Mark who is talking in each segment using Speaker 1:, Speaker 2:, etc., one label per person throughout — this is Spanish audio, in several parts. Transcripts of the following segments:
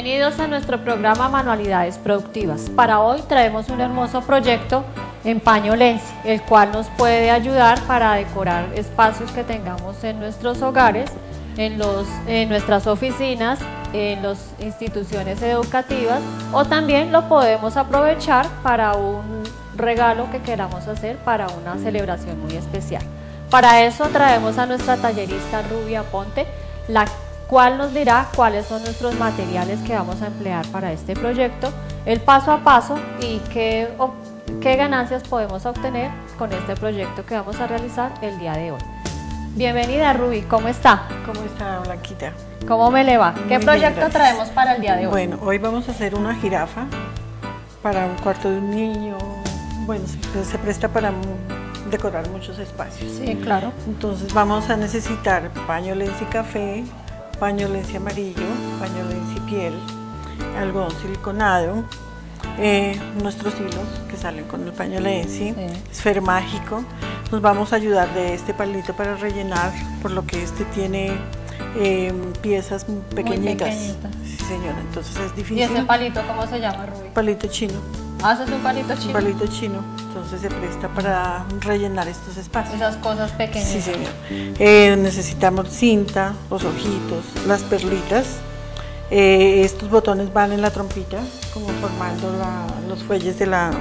Speaker 1: Bienvenidos a nuestro programa Manualidades Productivas. Para hoy traemos un hermoso proyecto en paño Lenzi, el cual nos puede ayudar para decorar espacios que tengamos en nuestros hogares, en nuestras oficinas, en las instituciones educativas, o también lo podemos aprovechar para un regalo que queramos hacer para una celebración muy especial. Para eso traemos a nuestra tallerista Rubí Aponte, la cual nos dirá cuáles son nuestros materiales que vamos a emplear para este proyecto, el paso a paso y qué ganancias podemos obtener con este proyecto que vamos a realizar el día de hoy. Bienvenida Rubí, ¿cómo está?
Speaker 2: ¿Cómo está, Blanquita?
Speaker 1: ¿Cómo me le va? ¿Qué proyecto
Speaker 2: bien,
Speaker 1: traemos para el día de hoy?
Speaker 2: Bueno, hoy vamos a hacer una jirafa para un cuarto de un niño. Bueno, se presta para decorar muchos espacios.
Speaker 1: Sí, claro.
Speaker 2: Entonces vamos a necesitar paño Lenzi café, paño Lenzi amarillo, paño Lenzi piel, algodón siliconado, nuestros hilos que salen con el paño Lenzi, esfero mágico. Nos vamos a ayudar de este palito para rellenar, por lo que este tiene piezas pequeñitas.
Speaker 1: Muy pequeñitas.
Speaker 2: Sí, señora, entonces es difícil.
Speaker 1: ¿Y ese palito cómo se llama, Rubí?
Speaker 2: Palito chino.
Speaker 1: Ah, ¿eso es un palito chino?
Speaker 2: Un palito chino, entonces se presta para rellenar estos espacios.
Speaker 1: Esas cosas pequeñas.
Speaker 2: Sí, señor. Necesitamos cinta, los ojitos, las perlitas. Estos botones van en la trompita, como formando los fuelles de la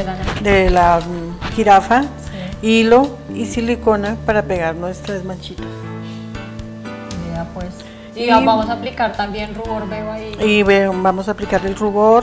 Speaker 2: jirafa. Sí. Hilo y silicona para pegar nuestras manchitas.
Speaker 1: Ya pues. Y vamos a aplicar también rubor, veo ahí.
Speaker 2: Y vamos a aplicar el rubor,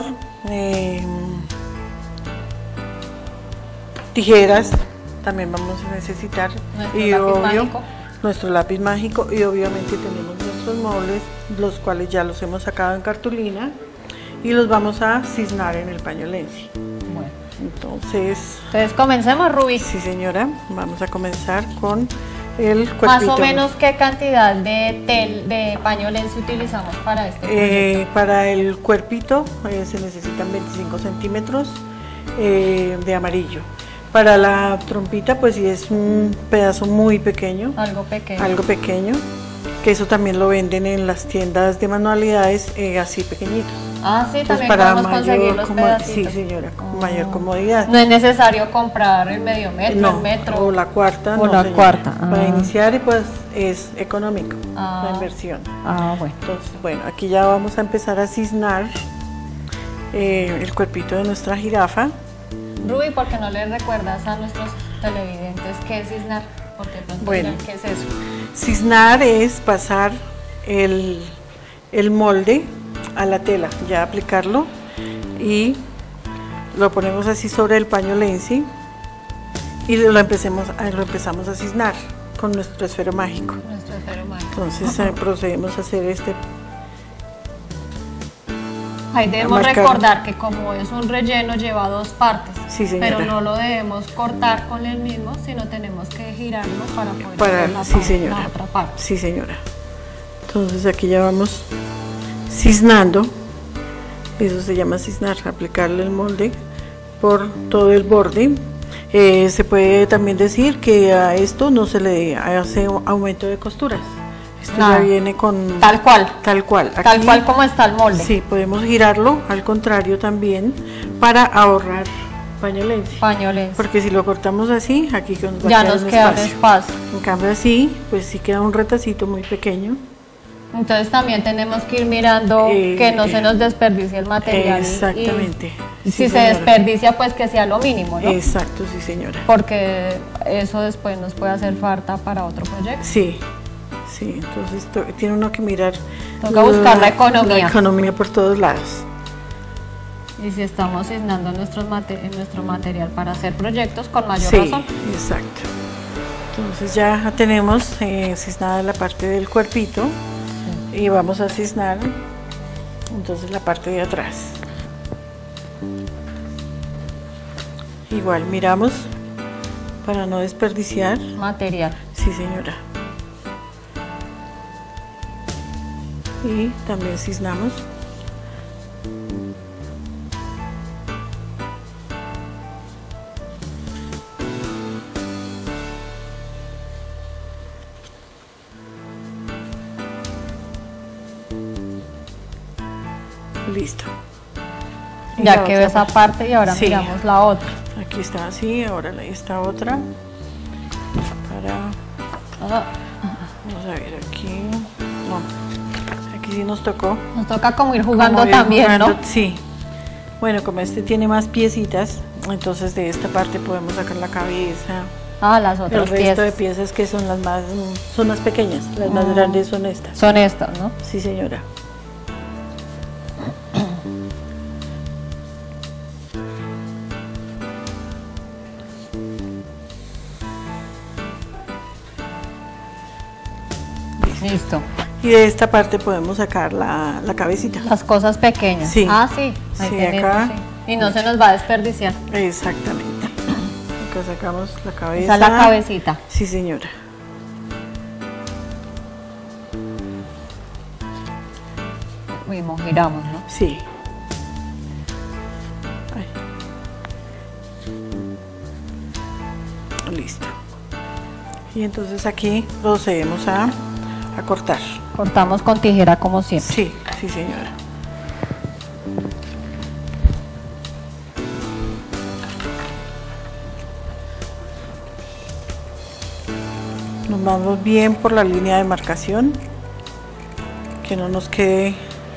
Speaker 2: tijeras, también vamos a necesitar. Nuestro lápiz mágico y obviamente tenemos nuestros moldes, los cuales ya los hemos sacado en cartulina y los vamos a cisnar en el paño Lenzi.
Speaker 1: Bueno.
Speaker 2: Entonces
Speaker 1: comencemos, Rubí.
Speaker 2: Sí, señora, vamos a comenzar con el cuerpito.
Speaker 1: Más o menos, ¿qué cantidad de paño Lenzi utilizamos para este proyecto?
Speaker 2: Para el cuerpito se necesitan 25 centímetros de amarillo. Para la trompita, pues sí es un pedazo muy pequeño.
Speaker 1: Algo pequeño.
Speaker 2: Algo pequeño, que eso también lo venden en las tiendas de manualidades así pequeñitos.
Speaker 1: Ah, sí,
Speaker 2: pues
Speaker 1: también podemos conseguir los pedacitos.
Speaker 2: Sí, señora, con mayor comodidad.
Speaker 1: No es necesario comprar el medio metro, el metro.
Speaker 2: O la cuarta.
Speaker 1: O la cuarta.
Speaker 2: Para iniciar, pues es económico la inversión.
Speaker 1: Ah, bueno.
Speaker 2: Entonces, bueno, aquí ya vamos a empezar a cisnar el cuerpito de nuestra jirafa.
Speaker 1: Rubí, ¿por qué no le recuerdas a nuestros televidentes qué es cisnar? Porque pronto dirán, ¿qué es eso?
Speaker 2: Cisnar es pasar el molde a la tela, ya aplicarlo y lo ponemos así sobre el paño Lenzi y lo empezamos a cisnar con nuestro esfero mágico. Entonces procedemos a hacer
Speaker 1: Ahí debemos recordar que como es un relleno lleva dos partes,
Speaker 2: sí, señora,
Speaker 1: pero no lo debemos cortar con el mismo, sino tenemos que girarlo para poder hacer la otra parte.
Speaker 2: Sí, señora. Entonces aquí ya vamos cisnando, eso se llama cisnar, aplicarle el molde por todo el borde. Se puede también decir que a esto no se le hace aumento de costuras. Esto ya viene con
Speaker 1: tal cual
Speaker 2: Aquí,
Speaker 1: tal cual como está el molde.
Speaker 2: Sí, podemos girarlo al contrario también para ahorrar paño Lenzi. Porque si lo cortamos así, aquí
Speaker 1: ya nos queda un espacio.
Speaker 2: En cambio así, pues sí queda un retacito muy pequeño.
Speaker 1: Entonces también tenemos que ir mirando que no se nos desperdicie el material.
Speaker 2: Exactamente.
Speaker 1: Y si se desperdicia, pues que sea lo mínimo, ¿no?
Speaker 2: Exacto, sí, señora.
Speaker 1: Porque eso después nos puede hacer falta para otro proyecto.
Speaker 2: Sí, sí, entonces tiene uno que mirar.
Speaker 1: Toca buscar la economía.
Speaker 2: La economía por todos lados.
Speaker 1: Y si estamos cisnando nuestro material para hacer proyectos, con mayor razón.
Speaker 2: Sí, exacto. Entonces ya tenemos cisnada la parte del cuerpito. Y vamos a cisnar entonces la parte de atrás. Igual miramos para no desperdiciar
Speaker 1: material.
Speaker 2: Sí, señora. Y también cisnamos. Listo. Y
Speaker 1: Ya
Speaker 2: la
Speaker 1: quedó
Speaker 2: otra
Speaker 1: esa parte y ahora
Speaker 2: Sí.
Speaker 1: miramos la otra.
Speaker 2: Aquí está así, ahora esta otra.
Speaker 1: Ah,
Speaker 2: Vamos a ver aquí. No, aquí sí nos tocó.
Speaker 1: nos toca como ir jugando
Speaker 2: Como ir
Speaker 1: también,
Speaker 2: jugando,
Speaker 1: ¿no?
Speaker 2: Sí. Bueno, como este tiene más piecitas, entonces de esta parte podemos sacar la cabeza.
Speaker 1: Ah, las
Speaker 2: El
Speaker 1: otras
Speaker 2: resto de
Speaker 1: piezas
Speaker 2: piezas que son son las pequeñas, las más grandes son estas.
Speaker 1: son estas, ¿no?
Speaker 2: Sí, señora.
Speaker 1: Listo.
Speaker 2: Y de esta parte podemos sacar la cabecita.
Speaker 1: Las cosas pequeñas.
Speaker 2: Sí.
Speaker 1: Ah, sí. Ahí
Speaker 2: Sí,
Speaker 1: tenemos,
Speaker 2: acá.
Speaker 1: sí. Y no se nos va a desperdiciar.
Speaker 2: Exactamente. Acá sacamos la cabeza.
Speaker 1: Esa es la cabecita.
Speaker 2: Sí, señora.
Speaker 1: Mismo giramos, ¿no?
Speaker 2: Sí. Ay. Listo. Y entonces aquí procedemos a cortar.
Speaker 1: Cortamos con tijera como siempre.
Speaker 2: Sí, sí, señora. Nos vamos bien por la línea de marcación, que no nos quede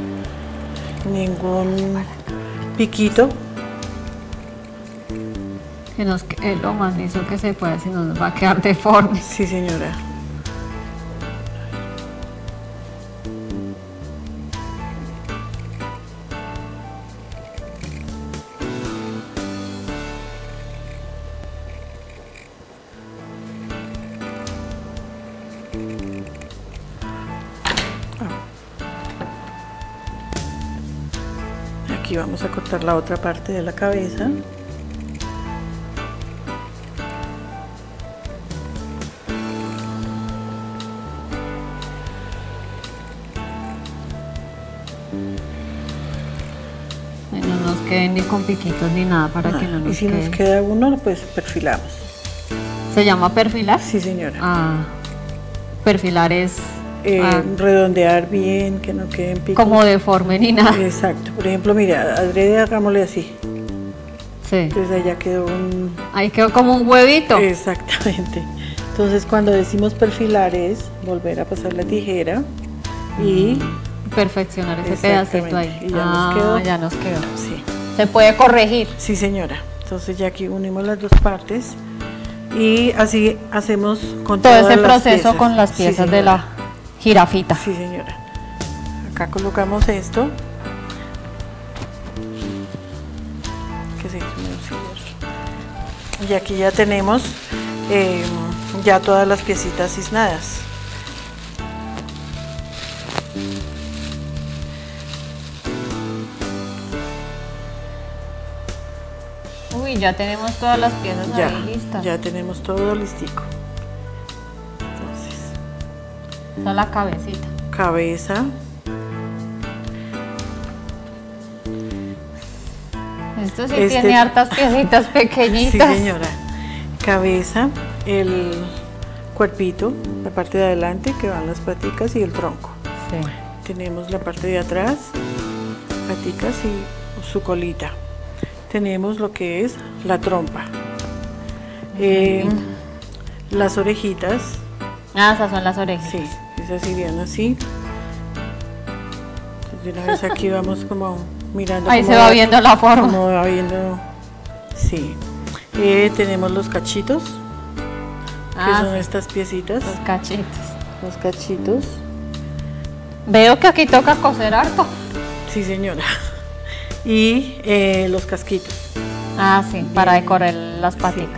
Speaker 2: ningún piquito.
Speaker 1: Que nos quede lo más liso que se pueda, si no nos va a quedar deforme.
Speaker 2: Sí, señora. Aquí vamos a cortar la otra parte de la cabeza.
Speaker 1: Y no nos queden ni con piquitos ni nada para que no
Speaker 2: Y
Speaker 1: nos
Speaker 2: si
Speaker 1: quede.
Speaker 2: nos queda uno, pues perfilamos.
Speaker 1: ¿Se llama perfilar?
Speaker 2: Sí, señora.
Speaker 1: Ah, perfilar es
Speaker 2: Redondear bien, que no queden picos.
Speaker 1: como deforme ni nada.
Speaker 2: Exacto. Por ejemplo, mira, adrede hagámosle así.
Speaker 1: Sí.
Speaker 2: Entonces allá quedó un...
Speaker 1: Ahí quedó como un huevito.
Speaker 2: Exactamente. Entonces cuando decimos perfilar es volver a pasar la tijera y...
Speaker 1: Perfeccionar ese
Speaker 2: Exactamente.
Speaker 1: pedacito ahí.
Speaker 2: Y ya nos quedó.
Speaker 1: Ya nos quedó.
Speaker 2: Sí.
Speaker 1: Se puede corregir.
Speaker 2: Sí, señora. Entonces ya aquí unimos las dos partes y así hacemos con
Speaker 1: Todo
Speaker 2: todas
Speaker 1: ese
Speaker 2: las
Speaker 1: proceso
Speaker 2: piezas.
Speaker 1: con las
Speaker 2: Sí,
Speaker 1: piezas de
Speaker 2: señora.
Speaker 1: la jirafita.
Speaker 2: Sí, señora. Acá colocamos esto. Que se hizo un auxiliar. Y aquí ya tenemos ya todas las piecitas cisnadas.
Speaker 1: Uy, ya tenemos todas las piezas ahí listas.
Speaker 2: Ya tenemos todo listico. Entonces,
Speaker 1: Esa es la cabecita.
Speaker 2: cabeza.
Speaker 1: Esto sí tiene hartas piecitas
Speaker 2: Sí,
Speaker 1: pequeñitas.
Speaker 2: señora. Cabeza, el cuerpito, la parte de adelante que van las paticas y el tronco.
Speaker 1: Sí.
Speaker 2: Tenemos la parte de atrás, paticas y su colita. Tenemos lo que es la trompa. Las orejitas,
Speaker 1: Ah, esas son las orejas.
Speaker 2: sí, esas irían así. Entonces, de una vez aquí vamos como mirando.
Speaker 1: Ahí
Speaker 2: cómo
Speaker 1: se va viendo la forma.
Speaker 2: Como va viendo, sí. Tenemos los cachitos, que
Speaker 1: Ah,
Speaker 2: son
Speaker 1: sí,
Speaker 2: estas piecitas,
Speaker 1: los cachitos.
Speaker 2: los cachitos.
Speaker 1: Veo que aquí toca coser harto.
Speaker 2: Sí, señora. Y los casquitos.
Speaker 1: Ah, sí, para decorar las paticas.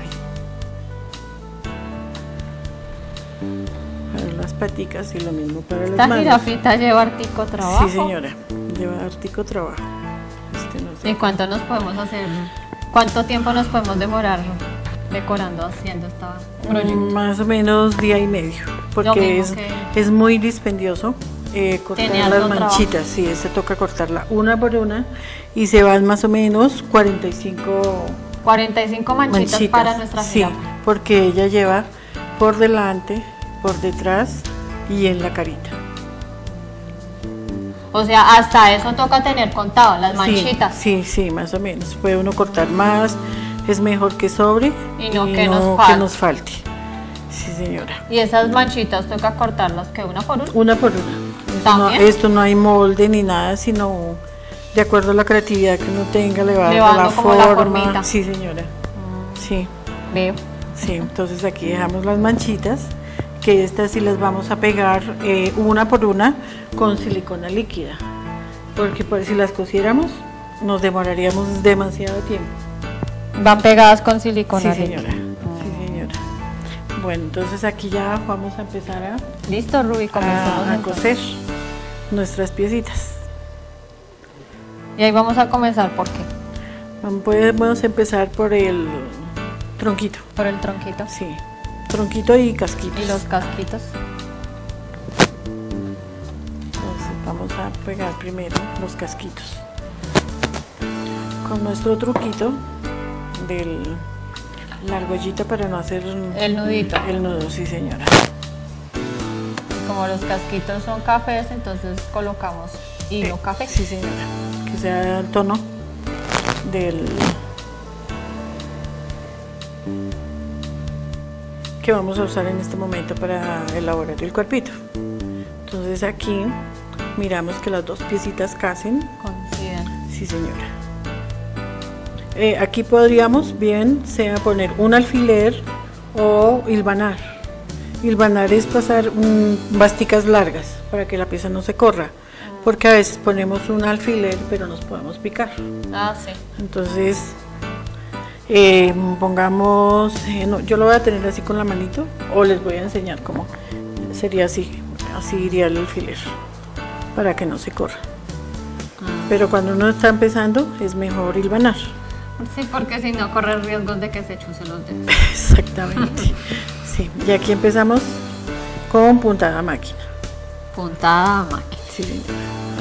Speaker 2: Para las paticas y lo mismo para
Speaker 1: Esta
Speaker 2: las manos.
Speaker 1: jirafita lleva hartico trabajo.
Speaker 2: Sí, señora. Lleva hartico trabajo. No sé.
Speaker 1: ¿Y cuánto nos podemos hacer? ¿Cuánto tiempo nos podemos demorar decorando, haciendo esta proyecto?
Speaker 2: Más o menos día y medio.
Speaker 1: Lo
Speaker 2: Porque
Speaker 1: mismo
Speaker 2: es muy dispendioso cortar
Speaker 1: Tiene
Speaker 2: las
Speaker 1: harto
Speaker 2: manchitas. Sí, se toca cortarla una por una y se van más o menos 45
Speaker 1: 45 manchitas para nuestra
Speaker 2: sí,
Speaker 1: jirafa.
Speaker 2: porque ella lleva por delante, por detrás y en la carita.
Speaker 1: O sea, hasta eso toca tener contado, las manchitas.
Speaker 2: Sí, sí, más o menos. Puede uno cortar más, es mejor que sobre
Speaker 1: y no que
Speaker 2: nos falte. Sí, señora.
Speaker 1: ¿Y esas manchitas toca cortarlas que una por una?
Speaker 2: Una por una. Esto no hay molde ni nada, sino de acuerdo a la creatividad que uno tenga, le va dando la forma. Sí, señora. Sí.
Speaker 1: Veo.
Speaker 2: Sí, entonces aquí dejamos las manchitas, que estas sí las vamos a pegar una por una con silicona líquida, porque si las cosiéramos nos demoraríamos demasiado tiempo.
Speaker 1: Van pegadas con silicona líquida.
Speaker 2: Sí, señora. Sí, señora. Bueno, entonces aquí ya vamos a empezar a...
Speaker 1: Listo, Ruby, comenzamos
Speaker 2: a coser nuestras piecitas.
Speaker 1: Y ahí vamos a comenzar, ¿por qué?
Speaker 2: Podemos empezar por el tronquito.
Speaker 1: ¿Por el tronquito?
Speaker 2: Sí, tronquito y casquitos.
Speaker 1: ¿Y los casquitos?
Speaker 2: Entonces vamos a pegar primero los casquitos. Con nuestro truquito la argollita para no hacer...
Speaker 1: El nudito.
Speaker 2: El nudo, sí, señora.
Speaker 1: Como los casquitos son cafés, entonces colocamos hilo café.
Speaker 2: Sí, señora. Que sea el tono que vamos a usar en este momento para elaborar el cuerpito. Entonces aquí miramos que las dos piecitas casen.
Speaker 1: Coinciden.
Speaker 2: Sí, señora. Aquí podríamos bien sea poner un alfiler o hilvanar. Hilvanar es pasar basticas largas para que la pieza no se corra, porque a veces ponemos un alfiler pero nos podemos picar.
Speaker 1: Ah, sí.
Speaker 2: Entonces pongamos, yo lo voy a tener así con la manito, o les voy a enseñar cómo sería así iría el alfiler para que no se corra. Pero cuando uno está empezando es mejor hilvanar.
Speaker 1: Sí, porque si no corre el riesgo de que se chuse los dedos.
Speaker 2: Exactamente. Sí, y aquí empezamos con puntada a máquina.
Speaker 1: Puntada a máquina.
Speaker 2: Sí, señora.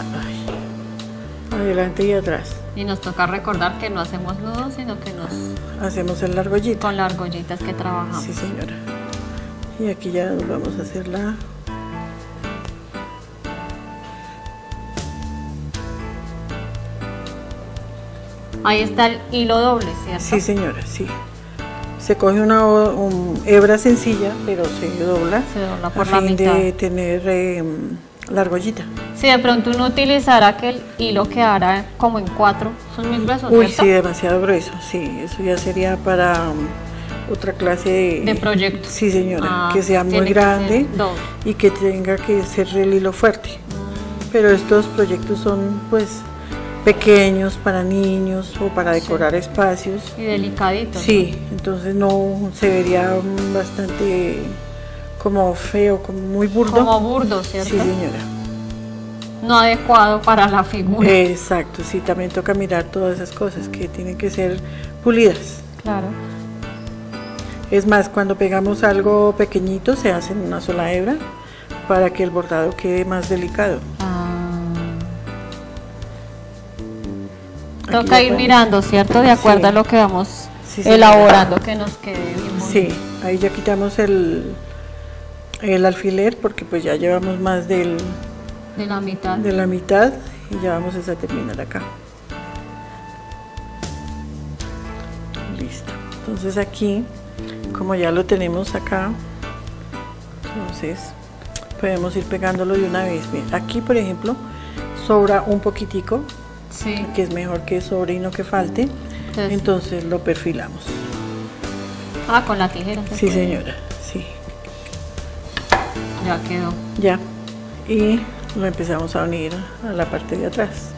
Speaker 2: Adelante y atrás.
Speaker 1: Y nos toca recordar que no hacemos nudos, sino que nos
Speaker 2: hacemos el argollita.
Speaker 1: Con las argollitas que trabajamos.
Speaker 2: Sí, señora. Y aquí ya nos vamos a hacer la...
Speaker 1: Ahí está el hilo doble, ¿cierto?
Speaker 2: Sí, señora, sí. Se coge una hebra sencilla, pero se dobla
Speaker 1: por la mitad.
Speaker 2: A fin de tener la argollita.
Speaker 1: Si de pronto uno utilizara que el hilo quedara como en 4, son muy gruesos,
Speaker 2: Uy,
Speaker 1: ¿cierto?
Speaker 2: sí, demasiado grueso, sí. Eso ya sería para otra clase
Speaker 1: de proyecto.
Speaker 2: Sí, señora, que sea muy grande y que tenga que ser el hilo fuerte. Pero estos proyectos son, pues, pequeños para niños o para decorar espacios.
Speaker 1: Y delicaditos.
Speaker 2: Sí, entonces no se vería bastante como feo, como muy burdo.
Speaker 1: Como burdo, ¿cierto?
Speaker 2: Sí, señora.
Speaker 1: No adecuado para la figura.
Speaker 2: Exacto, sí, también toca mirar todas esas cosas que tienen que ser pulidas.
Speaker 1: Claro.
Speaker 2: Es más, cuando pegamos algo pequeñito se hace en una sola hebra para que el bordado quede más delicado.
Speaker 1: Toca ir mirando, ¿cierto? De acuerdo a lo que vamos elaborando, que nos quede bien bonito.
Speaker 2: Sí, ahí ya quitamos el alfiler porque pues ya llevamos más de la mitad y ya vamos a terminar acá. Listo. Entonces aquí, como ya lo tenemos acá, entonces podemos ir pegándolo de una vez. Bien, aquí por ejemplo sobra un poquitico.
Speaker 1: Sí.
Speaker 2: Que es mejor que sobre y no que falte. Entonces lo perfilamos.
Speaker 1: Ah, con la tijera.
Speaker 2: Sí, señora, sí.
Speaker 1: Ya quedó.
Speaker 2: Ya. Y lo empezamos a unir a la parte de atrás.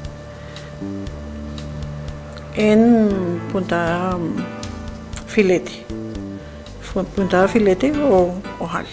Speaker 2: En puntada filete. Puntada filete o ojal.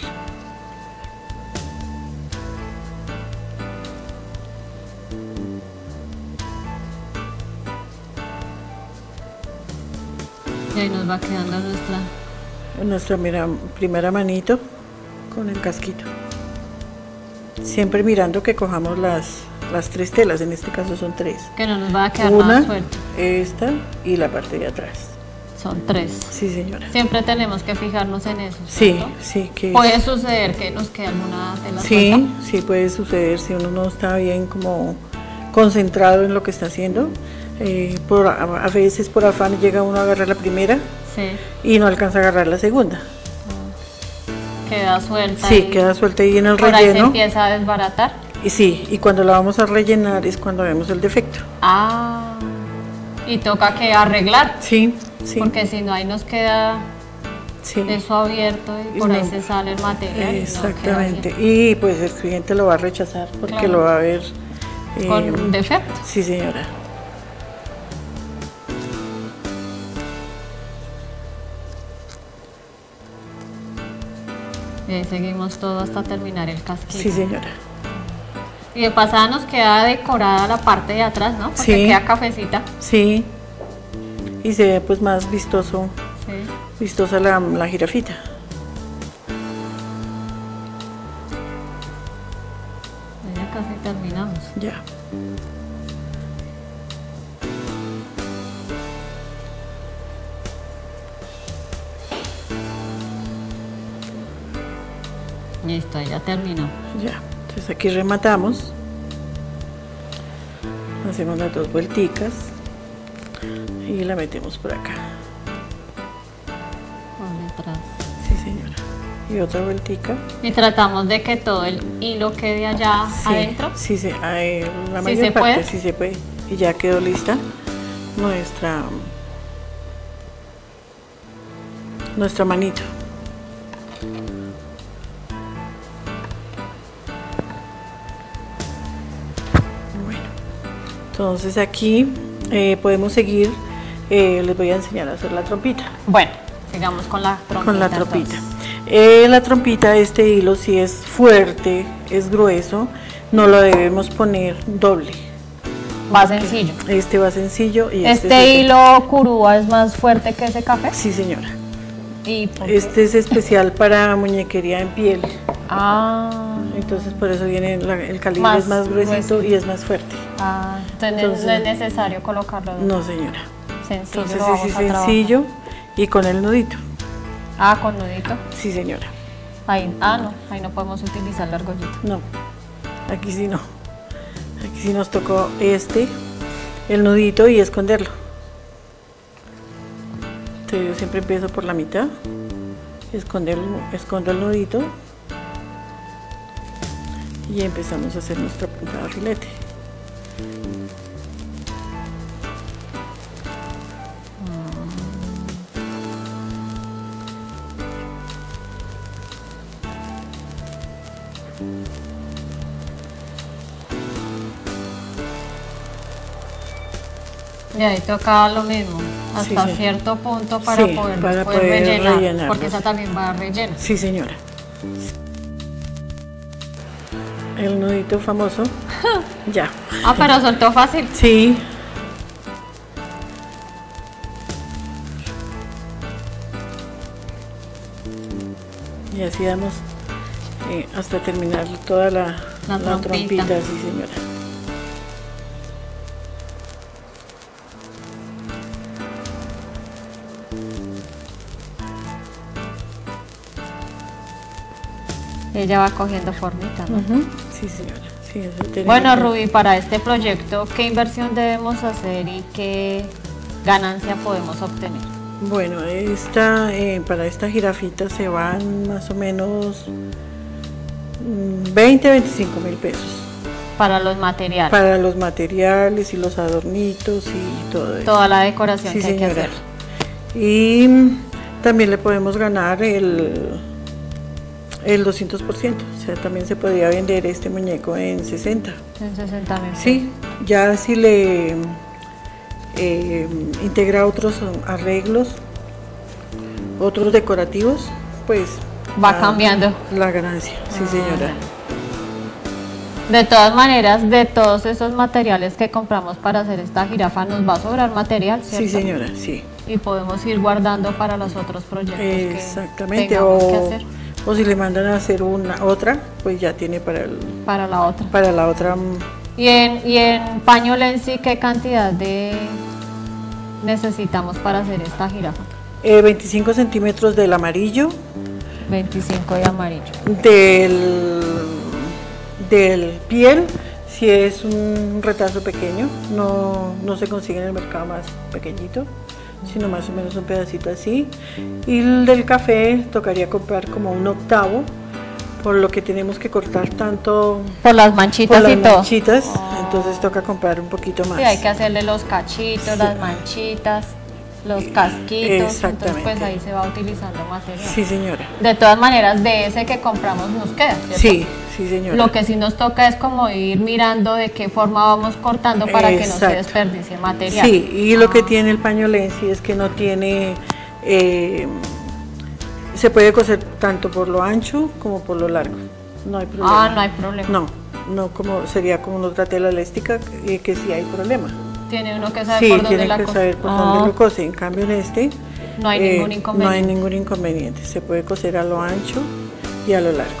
Speaker 1: Y ahí nos va quedando
Speaker 2: nuestra primera manito con el casquito. Siempre mirando que cojamos las 3 telas, en este caso son 3.
Speaker 1: Que no nos va a quedar más suelto.
Speaker 2: Esta y la parte de atrás.
Speaker 1: Son 3.
Speaker 2: Sí, señora.
Speaker 1: Siempre tenemos que fijarnos en eso,
Speaker 2: ¿cierto? Sí, que...
Speaker 1: ¿Puede suceder que nos quede alguna tela
Speaker 2: suelta?
Speaker 1: Sí,
Speaker 2: sí puede suceder si uno no está bien como concentrado en lo que está haciendo. A veces por afán llega uno a agarrar la primera y no alcanza a agarrar la segunda.
Speaker 1: Queda suelta.
Speaker 2: Sí, queda suelta ahí en el
Speaker 1: por
Speaker 2: relleno.
Speaker 1: Ahí se empieza a desbaratar.
Speaker 2: Y sí, y cuando la vamos a rellenar es cuando vemos el defecto.
Speaker 1: Ah, y toca que arreglar.
Speaker 2: Sí, sí.
Speaker 1: Porque si no ahí nos queda eso abierto y por ahí se sale el material.
Speaker 2: Exactamente. Y pues el cliente lo va a rechazar porque lo va a ver
Speaker 1: con defecto.
Speaker 2: Sí, señora.
Speaker 1: Y ahí seguimos todo hasta terminar el casquillo.
Speaker 2: Sí, señora.
Speaker 1: Y de pasada nos queda decorada la parte de atrás, ¿no? Porque queda cafecita.
Speaker 2: Sí. Y se ve pues más vistoso. Sí. Vistosa la jirafita.
Speaker 1: Ya casi terminamos.
Speaker 2: Ya.
Speaker 1: Listo, ya terminó.
Speaker 2: Ya, entonces aquí rematamos. Hacemos las 2 vuelticas y la metemos por acá.
Speaker 1: Por detrás.
Speaker 2: Sí, señora. Y otra vueltica.
Speaker 1: Y tratamos de que todo el hilo quede allá adentro.
Speaker 2: Sí, la mayor parte sí se puede. Y ya quedó lista nuestra manito. Entonces aquí podemos seguir, les voy a enseñar a hacer la trompita.
Speaker 1: Bueno, sigamos con la trompita.
Speaker 2: Con la trompita. La trompita, este hilo si es fuerte, es grueso, no lo debemos poner doble.
Speaker 1: Va sencillo.
Speaker 2: Este va sencillo. Y
Speaker 1: ¿Este hilo curúa es más fuerte que ese café?
Speaker 2: Sí, señora.
Speaker 1: ¿Y
Speaker 2: este es especial para muñequería en piel.
Speaker 1: Ah.
Speaker 2: Entonces por eso viene el calibre es más gruesito y es más fuerte.
Speaker 1: Ah, entonces no es necesario colocarlo.
Speaker 2: No, señora.
Speaker 1: Sencillo.
Speaker 2: Entonces es sencillo y con el nudito.
Speaker 1: Ah, con nudito.
Speaker 2: Sí, señora.
Speaker 1: Ahí no podemos utilizar la argollita.
Speaker 2: No, aquí sí no. Aquí sí nos tocó el nudito y esconderlo. Entonces yo siempre empiezo por la mitad, escondo el nudito y empezamos a hacer nuestra punta de filete.
Speaker 1: Y ahí toca lo mismo, hasta cierto punto para poder rellenar, porque esa también va a rellenar.
Speaker 2: Sí, señora. El nudito famoso. Ya.
Speaker 1: Ah, pero soltó fácil.
Speaker 2: Sí. Y así damos hasta terminar toda la trompita, sí, señora.
Speaker 1: Ella va cogiendo formita, ¿no?
Speaker 2: Sí, señora. Sí, eso
Speaker 1: bueno, Rubí, para este proyecto, ¿qué inversión debemos hacer y qué ganancia podemos obtener?
Speaker 2: Bueno, para esta jirafita se van más o menos 20 a 25 mil pesos.
Speaker 1: Para los materiales.
Speaker 2: Para los materiales y los adornitos y todo eso.
Speaker 1: Toda la decoración que hay que hacer.
Speaker 2: Y también le podemos ganar el 200%, o sea, también se podría vender este muñeco en 60.
Speaker 1: En 60 mil.
Speaker 2: Sí, ya si le integra otros arreglos, otros decorativos, pues
Speaker 1: va cambiando
Speaker 2: la ganancia. Sí, señora.
Speaker 1: De todas maneras, de todos esos materiales que compramos para hacer esta jirafa, nos va a sobrar material, ¿cierto?
Speaker 2: Sí, señora, sí.
Speaker 1: Y podemos ir guardando para los otros proyectos.
Speaker 2: Exactamente.
Speaker 1: Que tengamos que hacer.
Speaker 2: O si le mandan a hacer otra, pues ya tiene para
Speaker 1: la otra.
Speaker 2: Para la otra.
Speaker 1: Y en paño Lenzi, ¿qué cantidad necesitamos para hacer esta jirafa?
Speaker 2: 25 centímetros del amarillo.
Speaker 1: 25 de amarillo.
Speaker 2: Del piel, Si es un retazo pequeño, no se consigue en el mercado más pequeñito, sino más o menos un pedacito así. Y el del café tocaría comprar como un octavo, por lo que tenemos que cortar tanto
Speaker 1: Por las manchitas
Speaker 2: por
Speaker 1: y
Speaker 2: las
Speaker 1: todo.
Speaker 2: manchitas, entonces toca comprar un poquito más.
Speaker 1: Sí, hay que hacerle los cachitos, las manchitas, los casquitos, entonces
Speaker 2: Exactamente.
Speaker 1: pues ahí se va utilizando material.
Speaker 2: Sí, señora.
Speaker 1: De todas maneras, de ese que compramos nos queda, ¿cierto?
Speaker 2: Sí, sí, señora.
Speaker 1: Lo que sí nos toca es como ir mirando de qué forma vamos cortando para que no se
Speaker 2: Exacto.
Speaker 1: desperdicie material.
Speaker 2: Sí, y lo que tiene el paño Lenzi es que no tiene, se puede coser tanto por lo ancho como por lo largo. No hay problema.
Speaker 1: No hay problema.
Speaker 2: No como sería como otra tela elástica que sí hay problema.
Speaker 1: Tiene uno que saber
Speaker 2: Sí,
Speaker 1: por dónde
Speaker 2: tiene
Speaker 1: la
Speaker 2: que
Speaker 1: cosa.
Speaker 2: saber por dónde lo cose. En cambio en este
Speaker 1: No hay ningún inconveniente.
Speaker 2: No hay ningún inconveniente. Se puede coser a lo ancho y a lo largo.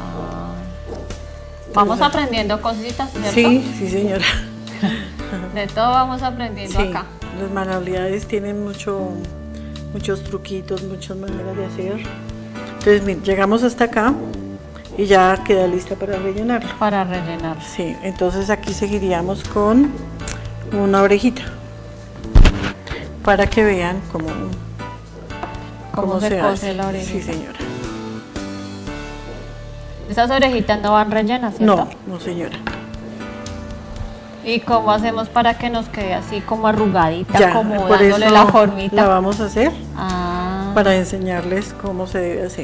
Speaker 1: Vamos aprendiendo cositas, ¿cierto?
Speaker 2: Sí, sí, señora.
Speaker 1: De todo vamos aprendiendo
Speaker 2: Sí,
Speaker 1: acá.
Speaker 2: las manualidades tienen muchos truquitos, muchas maneras de hacer. Entonces, mire, llegamos hasta acá y ya queda lista para rellenarlo.
Speaker 1: Para rellenar.
Speaker 2: Sí, entonces aquí seguiríamos con una orejita para que vean
Speaker 1: ¿Cómo se cose
Speaker 2: hace.
Speaker 1: la orejita?
Speaker 2: Sí, señora.
Speaker 1: Esas orejitas no van rellenas, ¿cierto?
Speaker 2: No, señora.
Speaker 1: ¿Y cómo hacemos para que nos quede así como arrugadita,
Speaker 2: Ya,
Speaker 1: como
Speaker 2: por
Speaker 1: dándole
Speaker 2: eso
Speaker 1: la formita?
Speaker 2: la vamos a hacer
Speaker 1: Ah,
Speaker 2: para enseñarles cómo se debe hacer.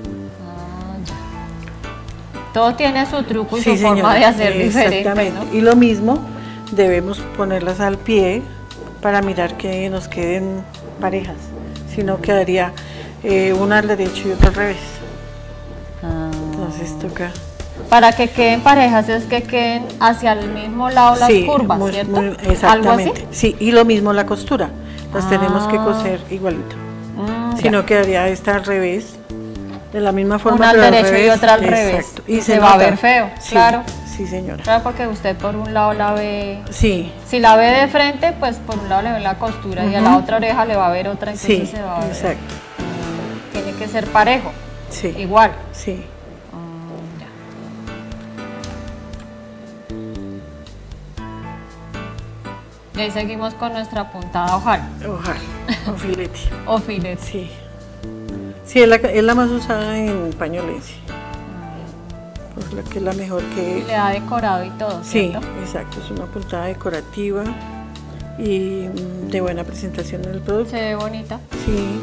Speaker 1: ya. Todo tiene su truco y
Speaker 2: Sí,
Speaker 1: su forma
Speaker 2: señora,
Speaker 1: de hacer diferente,
Speaker 2: exactamente.
Speaker 1: ¿no?
Speaker 2: Y lo mismo debemos ponerlas al pie para mirar que nos queden parejas. Si no quedaría una al derecho y otra al revés. Entonces toca.
Speaker 1: Para que queden parejas es que queden hacia el mismo lado las
Speaker 2: Sí,
Speaker 1: curvas, ¿cierto? ¿Algo así?
Speaker 2: exactamente. Sí, y lo mismo la costura. Las tenemos que coser igualito. Si no quedaría esta al revés. De la misma forma,
Speaker 1: Una al
Speaker 2: pero
Speaker 1: derecho y
Speaker 2: revés.
Speaker 1: otra al revés.
Speaker 2: Exacto.
Speaker 1: Y se va a
Speaker 2: nota.
Speaker 1: ver feo,
Speaker 2: Sí,
Speaker 1: claro.
Speaker 2: Sí, señora.
Speaker 1: Claro, porque usted por un lado la ve.
Speaker 2: Sí.
Speaker 1: Si la ve de frente, pues por un lado le ve la costura y a la otra oreja le va a ver otra, entonces
Speaker 2: Sí,
Speaker 1: se va a ver.
Speaker 2: exacto.
Speaker 1: Tiene que ser parejo,
Speaker 2: Sí.
Speaker 1: igual.
Speaker 2: Sí.
Speaker 1: Y ahí seguimos con nuestra puntada ojal
Speaker 2: Ojalá. O filete.
Speaker 1: o filete.
Speaker 2: Sí. Sí, es la más usada en paño Lenzi. Pues la que es la mejor
Speaker 1: Y
Speaker 2: que.
Speaker 1: le da decorado y todo,
Speaker 2: Sí,
Speaker 1: ¿cierto?
Speaker 2: exacto. Es una puntada decorativa y de buena presentación del producto.
Speaker 1: Se ve bonita.
Speaker 2: Sí.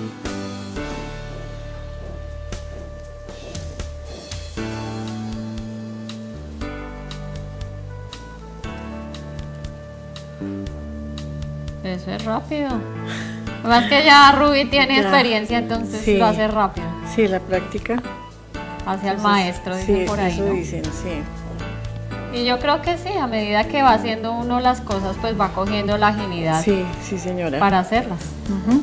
Speaker 1: Eso es rápido. Más que ya Ruby tiene
Speaker 2: Ya.
Speaker 1: experiencia, entonces
Speaker 2: Sí.
Speaker 1: lo hace rápido.
Speaker 2: Sí, la práctica.
Speaker 1: Hacia el
Speaker 2: Entonces,
Speaker 1: maestro, dicen
Speaker 2: sí,
Speaker 1: por ahí.
Speaker 2: eso
Speaker 1: ¿no?
Speaker 2: dicen, sí.
Speaker 1: Y yo creo que sí, a medida que va haciendo uno las cosas, pues va cogiendo la agilidad
Speaker 2: Sí, sí, señora.
Speaker 1: para hacerlas.
Speaker 2: Ujú.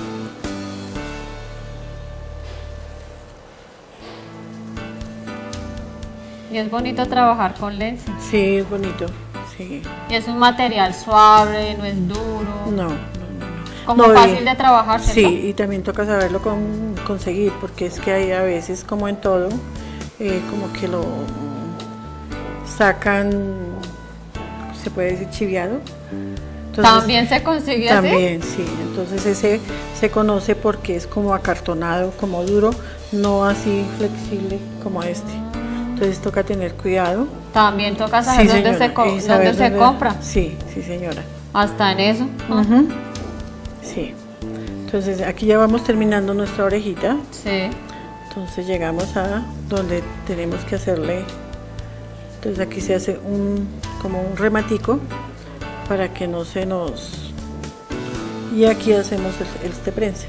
Speaker 1: Y es bonito trabajar con Lenzi.
Speaker 2: Sí, es bonito. Sí.
Speaker 1: Y es un material suave, no es duro.
Speaker 2: No.
Speaker 1: Como
Speaker 2: No, y-
Speaker 1: fácil de trabajar,
Speaker 2: Sí,
Speaker 1: ¿cierto?
Speaker 2: y también toca saberlo conseguir, porque es que hay a veces, como en todo, como que lo sacan, se puede decir chiviado. Entonces,
Speaker 1: También se consigue así.
Speaker 2: también, sí. Entonces ese se conoce porque es como acartonado, como duro, no así flexible como este. Entonces toca tener cuidado.
Speaker 1: También toca saber dónde
Speaker 2: señora,
Speaker 1: se,
Speaker 2: y saber
Speaker 1: dónde se
Speaker 2: dónde-
Speaker 1: compra.
Speaker 2: Sí, sí, señora.
Speaker 1: Hasta en eso.
Speaker 2: Ujú. Sí. Entonces aquí ya vamos terminando nuestra orejita.
Speaker 1: Sí.
Speaker 2: Entonces llegamos a donde tenemos que hacerle. Entonces aquí se hace como un rematico para que no se nos. Y aquí hacemos este prense.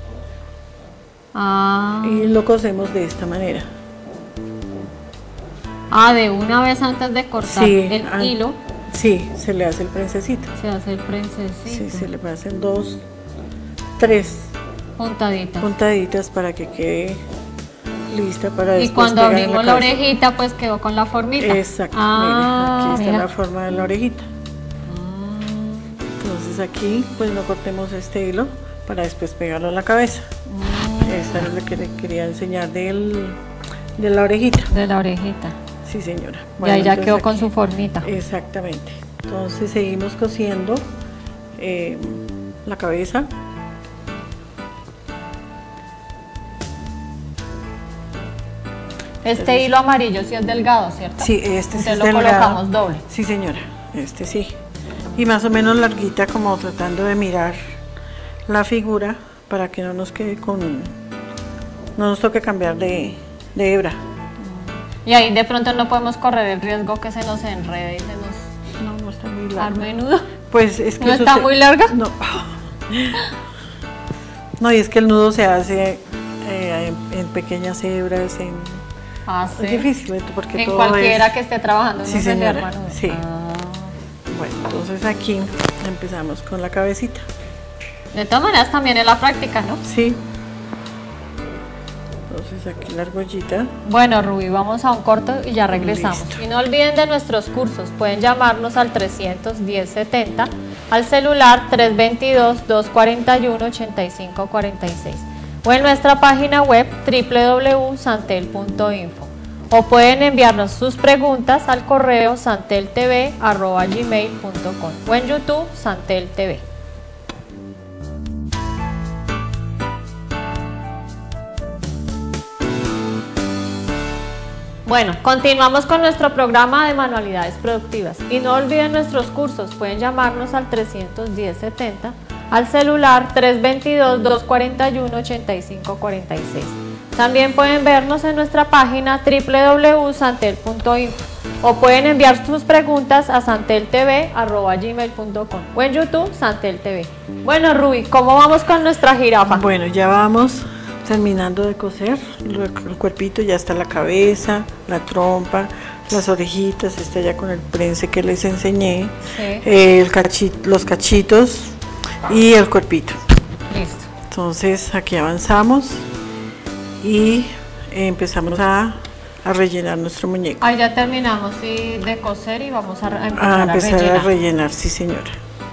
Speaker 2: Y lo cosemos de esta manera.
Speaker 1: De una vez antes de cortar
Speaker 2: Sí,
Speaker 1: el hilo,
Speaker 2: Sí, se le hace el prensecito.
Speaker 1: se hace el prensecito.
Speaker 2: Sí, se le hacen 2, 3
Speaker 1: Puntaditas.
Speaker 2: puntaditas para que quede lista para
Speaker 1: Y
Speaker 2: después
Speaker 1: cuando
Speaker 2: pegar en
Speaker 1: abrimos la
Speaker 2: cabeza.
Speaker 1: orejita, pues quedó con la formita.
Speaker 2: Exacto, mire, aquí está
Speaker 1: mira.
Speaker 2: la forma de la orejita. Entonces aquí pues no cortemos este hilo para después pegarlo a la cabeza. Esta es lo que le quería enseñar de la orejita.
Speaker 1: De la orejita.
Speaker 2: Sí, señora.
Speaker 1: Y ahí ya
Speaker 2: entonces
Speaker 1: quedó con
Speaker 2: aquí-
Speaker 1: su formita.
Speaker 2: Exactamente. Entonces seguimos cosiendo la cabeza.
Speaker 1: Este hilo amarillo sí es delgado, ¿cierto?
Speaker 2: Sí, este sí
Speaker 1: Entonces
Speaker 2: es
Speaker 1: lo
Speaker 2: delgado.
Speaker 1: colocamos doble.
Speaker 2: Sí, señora, este sí. Y más o menos larguita, como tratando de mirar la figura para que no nos quede con... No nos toque cambiar de hebra.
Speaker 1: Y ahí de pronto no podemos correr el riesgo que se nos enrede y se nos
Speaker 2: No está muy larga.
Speaker 1: arme nudo.
Speaker 2: Pues es que
Speaker 1: ¿No
Speaker 2: eso
Speaker 1: está muy larga?
Speaker 2: No. No, y es que el nudo se hace en pequeñas hebras,
Speaker 1: Ah,
Speaker 2: es
Speaker 1: sí.
Speaker 2: difícil, porque
Speaker 1: En
Speaker 2: todo
Speaker 1: cualquiera
Speaker 2: es...
Speaker 1: que esté trabajando
Speaker 2: Sí,
Speaker 1: no se le
Speaker 2: señora,
Speaker 1: arma nudo.
Speaker 2: sí.
Speaker 1: Ah.
Speaker 2: Bueno, entonces aquí empezamos con la cabecita.
Speaker 1: De todas maneras también es la práctica, ¿no?
Speaker 2: Sí. Entonces aquí la argollita.
Speaker 1: Bueno, Rubí, vamos a un corto y ya regresamos.
Speaker 2: Listo.
Speaker 1: Y no olviden de nuestros cursos. Pueden llamarnos al 310-70, al celular 322-241-8546 o en nuestra página web www.santel.info. O pueden enviarnos sus preguntas al correo santeltv@gmail.com o en YouTube Santel TV. Bueno, continuamos con nuestro programa de manualidades productivas y no olviden nuestros cursos, pueden llamarnos al 310-70, al celular 322-241-8546. También pueden vernos en nuestra página www.santel.info o pueden enviar sus preguntas a santeltv@gmail.com o en YouTube Santel TV. Bueno, Rubí, ¿cómo vamos con nuestra jirafa?
Speaker 2: Bueno, ya vamos terminando de coser. El cuerpito, ya está la cabeza, la trompa, las orejitas, está ya con el prense que les enseñé,
Speaker 1: Sí.
Speaker 2: los cachitos y el cuerpito.
Speaker 1: Listo.
Speaker 2: Entonces aquí avanzamos y empezamos a rellenar nuestro muñeco.
Speaker 1: Ahí ya terminamos de coser y vamos a empezar
Speaker 2: A
Speaker 1: a
Speaker 2: empezar
Speaker 1: rellenar.
Speaker 2: a rellenar, sí señora.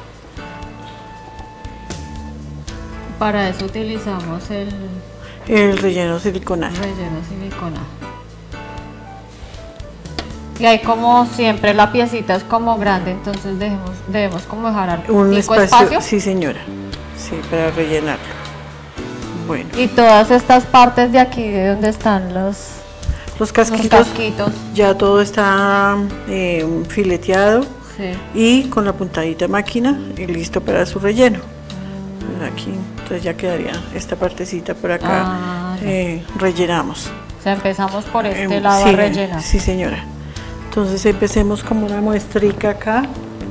Speaker 1: Para eso utilizamos el
Speaker 2: El relleno siliconal.
Speaker 1: relleno siliconado. Y ahí como siempre la piecita es como grande, entonces debemos como dejar
Speaker 2: Un
Speaker 1: pico
Speaker 2: espacio, sí señora, sí, para rellenarlo. Bueno,
Speaker 1: Y todas estas partes de aquí, de donde están los
Speaker 2: casquitos,
Speaker 1: casquitos.
Speaker 2: ya todo está fileteado
Speaker 1: Sí.
Speaker 2: y con la puntadita máquina y listo para su relleno. Aquí, entonces ya quedaría esta partecita por acá,
Speaker 1: Ah,
Speaker 2: rellenamos.
Speaker 1: O sea, empezamos por este lado a
Speaker 2: Sí,
Speaker 1: rellenar.
Speaker 2: sí señora. Entonces empecemos como una muestrica acá.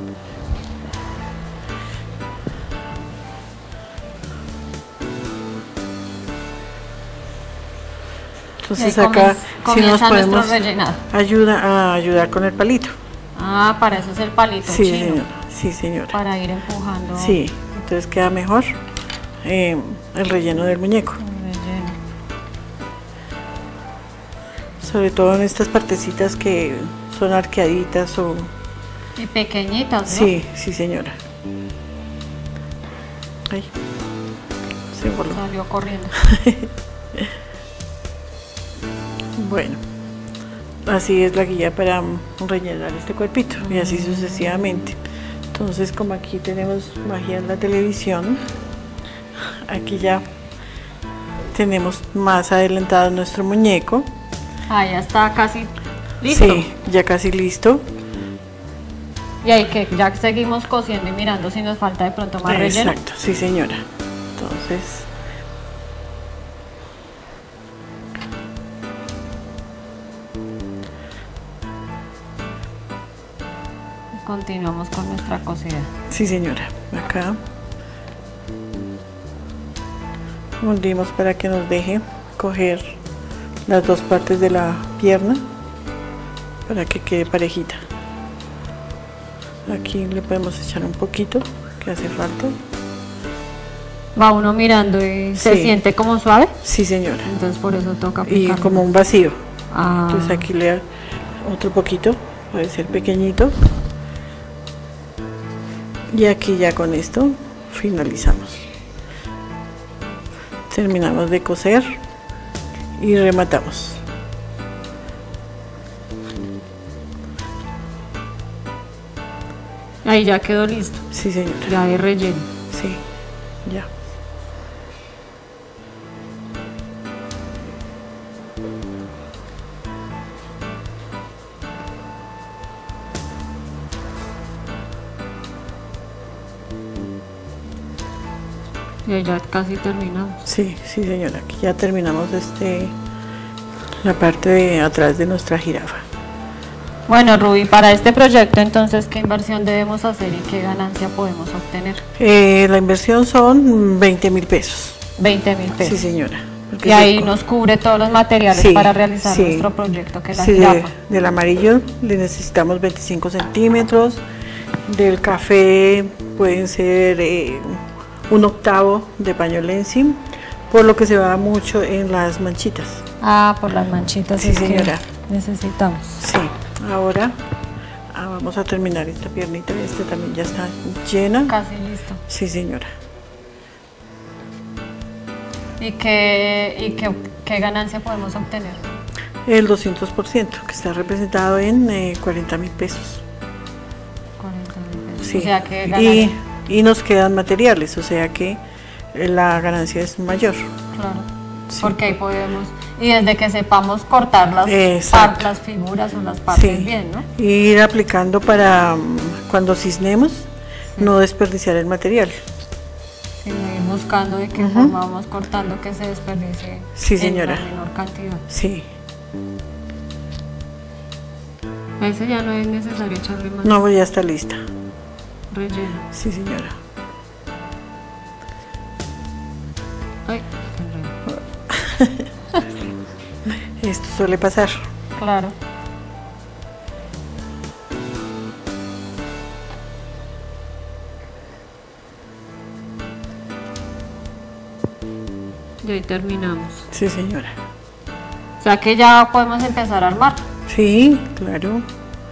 Speaker 2: Entonces
Speaker 1: Y ahí
Speaker 2: acá
Speaker 1: comienza nuestro
Speaker 2: podemos
Speaker 1: rellenado.
Speaker 2: ayudar con el palito.
Speaker 1: Ah, para eso es el palito
Speaker 2: Sí,
Speaker 1: chino.
Speaker 2: señora. Sí, señora.
Speaker 1: Para ir empujando
Speaker 2: Sí, entonces queda mejor el relleno del muñeco.
Speaker 1: el relleno.
Speaker 2: Sobre todo en estas partecitas que son arqueaditas o...
Speaker 1: Y pequeñitas, ¿no?
Speaker 2: Sí, sí señora. Ay, se voló.
Speaker 1: Salió corriendo.
Speaker 2: Bueno, así es la guía para rellenar este cuerpito y así sucesivamente. Entonces, como aquí tenemos magia en la televisión, aquí ya tenemos más adelantado nuestro muñeco.
Speaker 1: Ah, ya está casi listo.
Speaker 2: Sí, ya casi listo.
Speaker 1: Y ahí que ya seguimos cosiendo y mirando si nos falta de pronto más relleno.
Speaker 2: Exacto, sí señora. Entonces,
Speaker 1: Continuamos con nuestra cosida.
Speaker 2: sí señora, acá hundimos para que nos deje coger las dos partes de la pierna para que quede parejita. Aquí le podemos echar un poquito que hace falta.
Speaker 1: Va uno mirando y se
Speaker 2: Sí.
Speaker 1: siente como suave.
Speaker 2: Sí señora,
Speaker 1: Entonces por eso toca
Speaker 2: y
Speaker 1: aplicar.
Speaker 2: como un vacío.
Speaker 1: Ah,
Speaker 2: Entonces aquí le da otro poquito, puede ser pequeñito. Y aquí ya con esto finalizamos. Terminamos de coser y rematamos.
Speaker 1: Ahí ya quedó listo.
Speaker 2: Sí, señora.
Speaker 1: Ya de relleno.
Speaker 2: Sí, ya.
Speaker 1: Y ahí ya casi terminamos.
Speaker 2: Sí, sí, señora. Aquí ya terminamos la parte de atrás de nuestra jirafa.
Speaker 1: Bueno, Ruby, para este proyecto entonces, ¿qué inversión debemos hacer y qué ganancia podemos obtener?
Speaker 2: La inversión son 20.000 pesos.
Speaker 1: 20.000 pesos.
Speaker 2: Sí, señora.
Speaker 1: Y ahí nos cubre todos los materiales
Speaker 2: Sí,
Speaker 1: para realizar
Speaker 2: sí.
Speaker 1: nuestro proyecto, que es la
Speaker 2: Sí,
Speaker 1: jirafa.
Speaker 2: del amarillo le necesitamos 25 centímetros. Del café pueden ser 1/8 de pañolensi, por lo que se va mucho en las manchitas.
Speaker 1: Ah, por las manchitas.
Speaker 2: Sí,
Speaker 1: es que
Speaker 2: señora.
Speaker 1: necesitamos.
Speaker 2: Sí, ahora vamos a terminar esta piernita. Esta también ya está llena.
Speaker 1: Casi listo.
Speaker 2: Sí, señora.
Speaker 1: ¿Y qué ganancia podemos obtener?
Speaker 2: El 200%, que está representado en 40.000 pesos.
Speaker 1: 40.000 pesos.
Speaker 2: Sí.
Speaker 1: O sea que ganaría.
Speaker 2: Y nos quedan materiales, o sea que la ganancia es mayor.
Speaker 1: Claro.
Speaker 2: Sí.
Speaker 1: Porque ahí podemos. Y desde que sepamos cortar
Speaker 2: Exacto.
Speaker 1: las figuras o las partes
Speaker 2: Sí.
Speaker 1: bien, ¿no?
Speaker 2: Y ir aplicando para cuando cisnemos, no desperdiciar el material.
Speaker 1: Sino ir buscando de qué forma vamos cortando que se desperdicie
Speaker 2: Sí, señora.
Speaker 1: en la menor cantidad.
Speaker 2: Sí.
Speaker 1: A ese ya no es necesario echarle más
Speaker 2: No, pues ya está lista.
Speaker 1: relleno.
Speaker 2: Sí, señora.
Speaker 1: Ay, qué enredo.
Speaker 2: Esto suele pasar.
Speaker 1: Claro. Y ahí terminamos.
Speaker 2: Sí, señora.
Speaker 1: O sea que ya podemos empezar a armar.
Speaker 2: Sí, claro.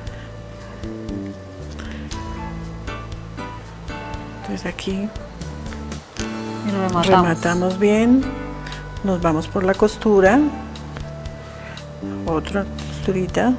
Speaker 2: Entonces aquí
Speaker 1: Y lo rematamos.
Speaker 2: rematamos bien, nos vamos por la costura, otra costurita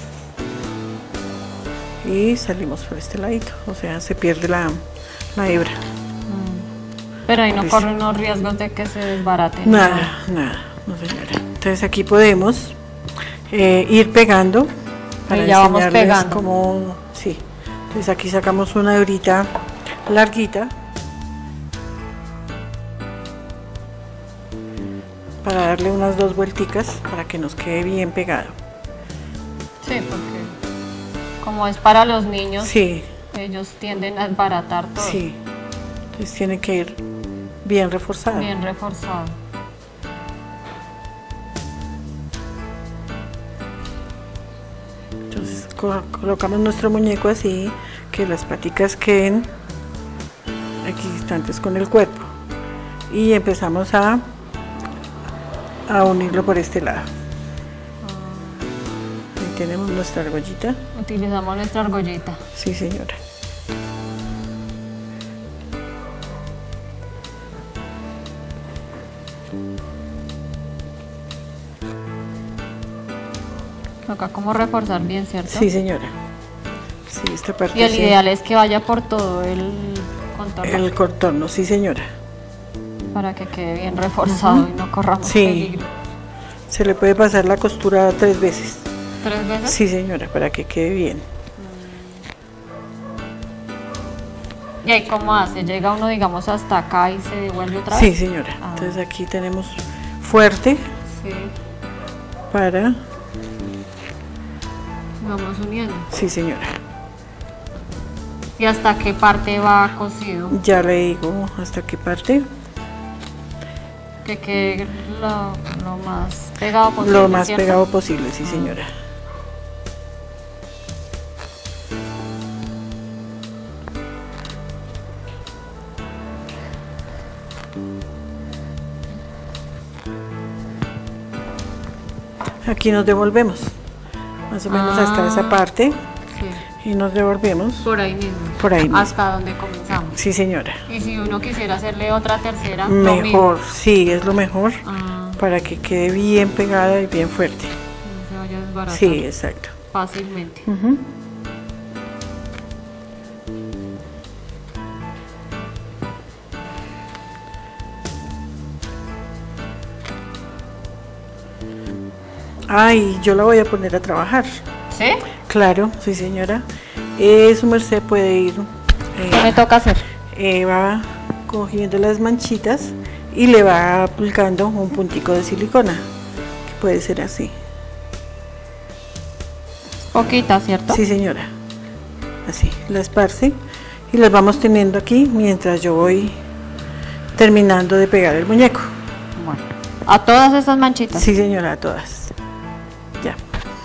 Speaker 2: y salimos por este ladito, o sea, se pierde la hebra.
Speaker 1: Pero ahí no
Speaker 2: Listo.
Speaker 1: corre unos riesgos de que se desbarate.
Speaker 2: Nada, nada, no señora. Entonces aquí podemos ir pegando para
Speaker 1: Ahí ya vamos
Speaker 2: enseñarles
Speaker 1: pegando.
Speaker 2: cómo, sí. Entonces aquí sacamos una hebrita larguita para darle unas 2 vuelticas para que nos quede bien pegado.
Speaker 1: Sí, porque como es para los niños,
Speaker 2: Sí,
Speaker 1: ellos tienden a desbaratar todo.
Speaker 2: sí. Entonces tiene que ir bien reforzado.
Speaker 1: Bien reforzado.
Speaker 2: Entonces colocamos nuestro muñeco así, que las paticas queden equidistantes con el cuerpo. Y empezamos a unirlo por este lado. Ahí tenemos nuestra argollita.
Speaker 1: Utilizamos nuestra argollita.
Speaker 2: Sí, señora.
Speaker 1: Toca como reforzar bien, ¿cierto?
Speaker 2: Sí, señora. Sí, esta parte
Speaker 1: Y el
Speaker 2: sí.
Speaker 1: ideal es que vaya por todo el contorno
Speaker 2: El contorno, sí, señora.
Speaker 1: para que quede bien reforzado y no corramos
Speaker 2: Sí.
Speaker 1: peligro.
Speaker 2: Se le puede pasar la costura 3 veces.
Speaker 1: 3 veces.
Speaker 2: Sí, señora, para que quede bien.
Speaker 1: ¿Y ahí cómo hace? Llega uno, digamos, hasta acá y se devuelve otra
Speaker 2: Sí,
Speaker 1: vez.
Speaker 2: señora.
Speaker 1: Ah.
Speaker 2: Entonces aquí tenemos fuerte
Speaker 1: Sí.
Speaker 2: para...
Speaker 1: Vamos uniendo.
Speaker 2: Sí, señora.
Speaker 1: ¿Y hasta qué parte va cosido?
Speaker 2: Ya le digo hasta qué parte.
Speaker 1: Que quede lo más pegado posible.
Speaker 2: Lo más
Speaker 1: ¿cierto?
Speaker 2: pegado posible, sí, señora. Aquí nos devolvemos, más o menos hasta esa parte,
Speaker 1: Sí,
Speaker 2: y nos devolvemos
Speaker 1: por ahí mismo.
Speaker 2: por ahí mismo.
Speaker 1: Hasta donde comenzamos.
Speaker 2: Sí, señora.
Speaker 1: Y si uno quisiera hacerle otra tercera, lo mismo.
Speaker 2: Mejor, sí, es lo mejor
Speaker 1: Ah,
Speaker 2: para que quede bien pegada y bien fuerte.
Speaker 1: no se vaya a desbaratar
Speaker 2: Sí, exacto.
Speaker 1: fácilmente.
Speaker 2: Ujú. Ay, yo la voy a poner a trabajar.
Speaker 1: ¿Sí?
Speaker 2: Claro, sí señora. Su merced puede ir.
Speaker 1: ¿Qué me toca hacer?
Speaker 2: Va cogiendo las manchitas y le va aplicando un puntico de silicona, que puede ser así.
Speaker 1: Poquita, ¿cierto?
Speaker 2: Sí señora. Así, la esparce y las vamos teniendo aquí mientras yo voy terminando de pegar el muñeco.
Speaker 1: Bueno, ¿a todas estas manchitas?
Speaker 2: Sí señora, a todas. Ya.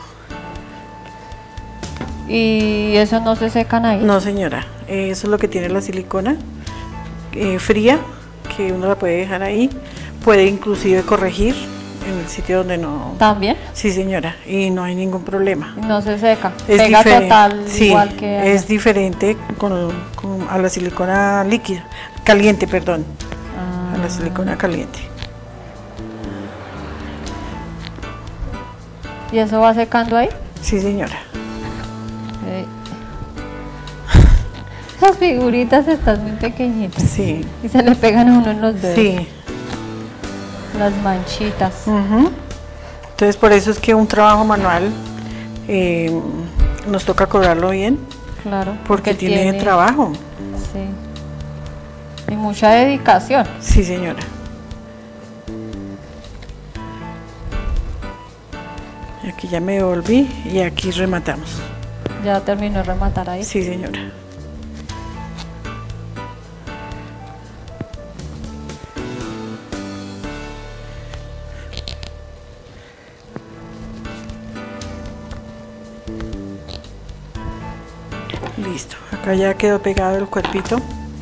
Speaker 1: ¿Y eso no se secan ahí?
Speaker 2: No señora, eso es lo que tiene la silicona fría, que uno la puede dejar ahí, puede inclusive corregir en el sitio donde no...
Speaker 1: ¿También?
Speaker 2: Sí señora, y no hay ningún problema.
Speaker 1: No se seca,
Speaker 2: Es
Speaker 1: pega total
Speaker 2: sí,
Speaker 1: igual que...
Speaker 2: es diferente a la silicona líquida, caliente, perdón, a la silicona caliente.
Speaker 1: ¿Y eso va secando ahí?
Speaker 2: Sí señora.
Speaker 1: Las figuritas están muy pequeñitas.
Speaker 2: Sí.
Speaker 1: Y se le pegan a uno en los dedos.
Speaker 2: Sí.
Speaker 1: Las manchitas.
Speaker 2: Entonces por eso es que un trabajo manual nos toca cobrarlo bien.
Speaker 1: Claro.
Speaker 2: Porque tiene trabajo.
Speaker 1: Sí. Y mucha dedicación.
Speaker 2: Sí señora. Y aquí ya me volví y aquí rematamos.
Speaker 1: Ya terminó de rematar ahí.
Speaker 2: Sí señora. Listo, acá ya quedó pegado el cuerpito.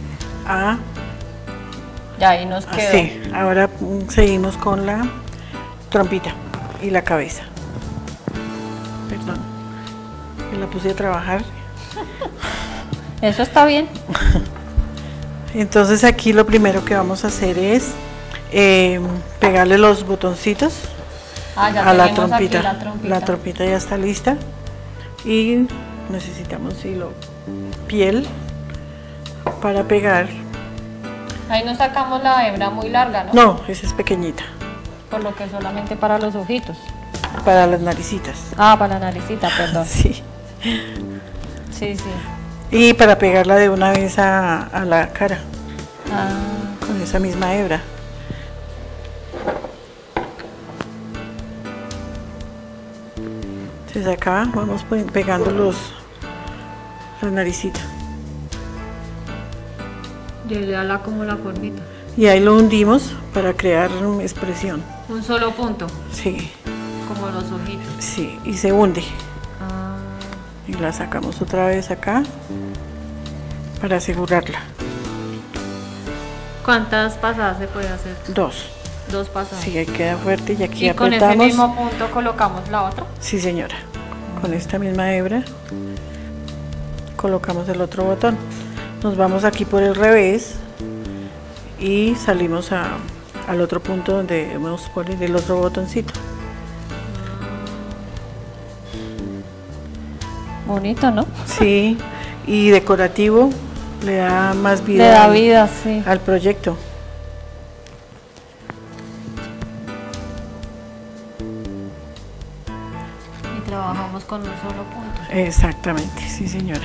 Speaker 1: Ya ahí nos quedó.
Speaker 2: Sí, ahora seguimos con la trompita y la cabeza. Perdón, me la puse a trabajar.
Speaker 1: Eso está bien.
Speaker 2: Entonces aquí lo primero que vamos a hacer es pegarle los botoncitos
Speaker 1: Ya
Speaker 2: a la
Speaker 1: tenemos aquí
Speaker 2: trompita.
Speaker 1: la trompita.
Speaker 2: La trompita ya está lista y necesitamos hilo piel para pegar.
Speaker 1: Ahí no sacamos la hebra muy larga, ¿no?
Speaker 2: No, esa es pequeñita.
Speaker 1: Por lo que es solamente para los ojitos.
Speaker 2: Para las naricitas.
Speaker 1: Para la naricita, perdón.
Speaker 2: Sí.
Speaker 1: Sí, sí.
Speaker 2: Y para pegarla de una vez a la cara. Con esa misma hebra. Entonces acá vamos pegando las naricitas.
Speaker 1: Y le da como la formita.
Speaker 2: Y ahí lo hundimos para crear expresión.
Speaker 1: Un solo punto.
Speaker 2: Sí.
Speaker 1: Como los ojitos.
Speaker 2: Sí, y se hunde. Y la sacamos otra vez acá para asegurarla.
Speaker 1: ¿Cuántas pasadas se puede hacer?
Speaker 2: 2.
Speaker 1: 2 pasadas.
Speaker 2: Sí, ahí queda fuerte y aquí
Speaker 1: ¿Y
Speaker 2: apretamos.
Speaker 1: con ese mismo punto colocamos la otra?
Speaker 2: Sí, señora. Con esta misma hebra colocamos el otro botón. Nos vamos aquí por el revés y salimos al otro punto donde vamos a poner el otro botoncito.
Speaker 1: Bonito, ¿no?
Speaker 2: Sí, y decorativo, le da más vida,
Speaker 1: Le da vida, sí.
Speaker 2: al proyecto.
Speaker 1: Y trabajamos con un solo punto.
Speaker 2: Exactamente, sí señora.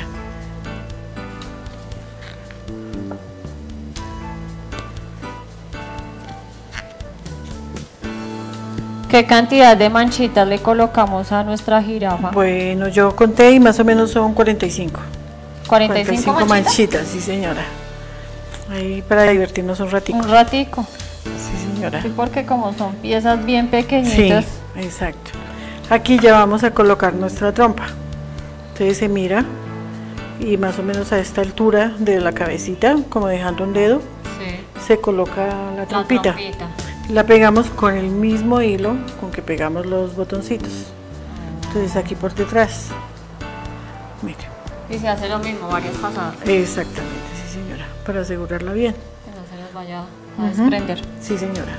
Speaker 1: ¿Qué cantidad de manchitas le colocamos a nuestra jirafa?
Speaker 2: Bueno, yo conté y más o menos son 45.
Speaker 1: 45
Speaker 2: manchitas, sí señora. Ahí para divertirnos un ratico.
Speaker 1: Un ratico.
Speaker 2: Sí señora.
Speaker 1: Sí, porque como son piezas bien pequeñitas.
Speaker 2: Sí, exacto. Aquí ya vamos a colocar nuestra trompa. Entonces se mira y más o menos a esta altura de la cabecita, como dejando un dedo, se coloca la trompita. La pegamos con el mismo hilo con que pegamos los botoncitos. Entonces aquí por detrás. Mire.
Speaker 1: Y se hace lo mismo, varias pasadas.
Speaker 2: Exactamente, sí señora, para asegurarla bien.
Speaker 1: Que no se nos vaya a desprender.
Speaker 2: Sí señora.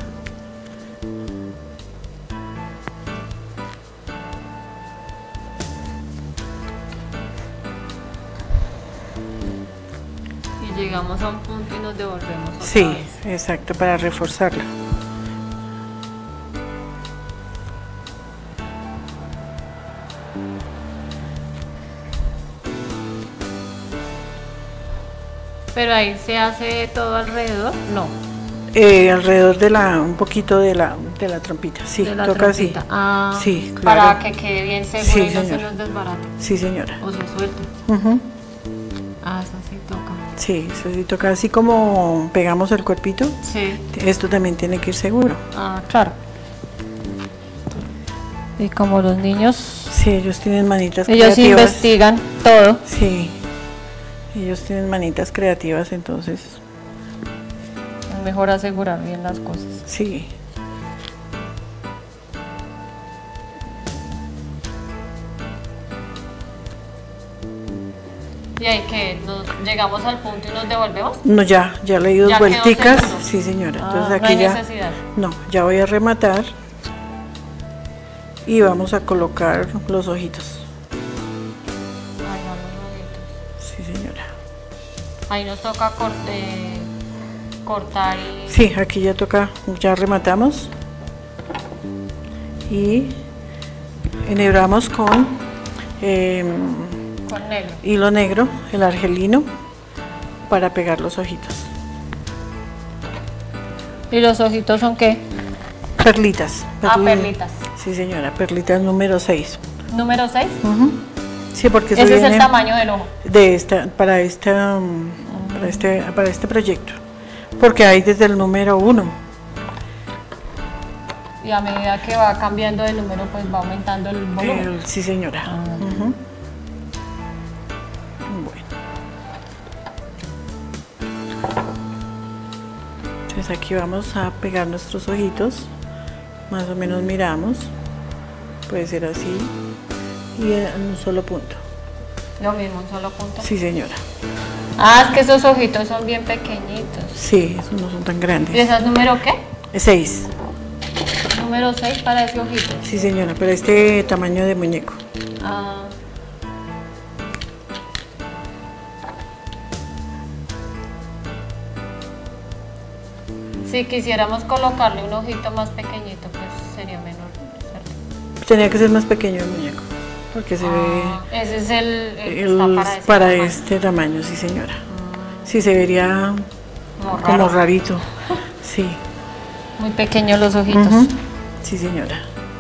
Speaker 1: Y llegamos a un punto y nos devolvemos otra
Speaker 2: Sí,
Speaker 1: vez.
Speaker 2: exacto, para reforzarla.
Speaker 1: Pero ahí se hace todo alrededor, no.
Speaker 2: Alrededor de un poquito de la trompita, sí,
Speaker 1: De la
Speaker 2: toca así.
Speaker 1: trompita. Ah,
Speaker 2: Sí,
Speaker 1: para
Speaker 2: claro.
Speaker 1: que quede bien seguro
Speaker 2: Sí,
Speaker 1: y no se
Speaker 2: señora.
Speaker 1: nos desbarate.
Speaker 2: Sí, señora.
Speaker 1: O se suelte.
Speaker 2: Ujú.
Speaker 1: Ah, eso sí toca.
Speaker 2: Sí, eso sí toca así como pegamos el cuerpito.
Speaker 1: Sí.
Speaker 2: Esto también tiene que ir seguro.
Speaker 1: Ah, claro. Y como los niños,
Speaker 2: Sí, ellos tienen manitas
Speaker 1: ellos
Speaker 2: creativas.
Speaker 1: investigan todo.
Speaker 2: Sí, ellos tienen manitas creativas, entonces,
Speaker 1: Es mejor asegurar bien las cosas.
Speaker 2: sí.
Speaker 1: Y ahí que llegamos al punto y nos devolvemos.
Speaker 2: No, ya le di dos
Speaker 1: Ya quedó
Speaker 2: vuelticas.
Speaker 1: seguro.
Speaker 2: Sí, señora.
Speaker 1: Ah,
Speaker 2: Entonces
Speaker 1: no
Speaker 2: aquí
Speaker 1: hay
Speaker 2: ya.
Speaker 1: necesidad.
Speaker 2: No, ya voy a rematar. Y vamos a colocar los ojitos.
Speaker 1: Ay, no, los ojitos.
Speaker 2: Sí, señora.
Speaker 1: Ahí nos toca cortar y...
Speaker 2: Sí, aquí ya toca, ya rematamos. Y enhebramos con
Speaker 1: con negro.
Speaker 2: hilo negro, el argelino, para pegar los ojitos.
Speaker 1: ¿Y los ojitos son qué?
Speaker 2: Perlitas.
Speaker 1: Ah, perlitas.
Speaker 2: Sí, señora, perlitas número 6.
Speaker 1: ¿Número 6?
Speaker 2: Sí, porque eso
Speaker 1: Ese es el
Speaker 2: viene
Speaker 1: tamaño del ojo.
Speaker 2: de esta, para este proyecto. Porque hay desde el número 1.
Speaker 1: Y a medida que va cambiando de número, pues va aumentando el volumen.
Speaker 2: Sí, señora. Ujú. Bueno. Entonces aquí vamos a pegar nuestros ojitos. Más o menos miramos. Puede ser así. Y en un solo punto.
Speaker 1: Lo mismo, un solo punto.
Speaker 2: Sí, señora.
Speaker 1: Ah, es que esos ojitos son bien pequeñitos.
Speaker 2: Sí, esos no son tan
Speaker 1: ¿Y
Speaker 2: grandes.
Speaker 1: ese es número qué?
Speaker 2: 6.
Speaker 1: Número 6 para ese ojito.
Speaker 2: Sí, señora, pero este tamaño de muñeco.
Speaker 1: Ah. Si quisiéramos colocarle un ojito más pequeñito, pues sería menor, ¿cierto?
Speaker 2: Tenía que ser más pequeño el muñeco. Porque se
Speaker 1: Ese es el que
Speaker 2: ve
Speaker 1: está para ese tamaño.
Speaker 2: este tamaño, sí, señora. Sí, se vería como
Speaker 1: raro.
Speaker 2: rarito. Sí.
Speaker 1: Muy pequeños los ojitos.
Speaker 2: Ujú. Sí, señora.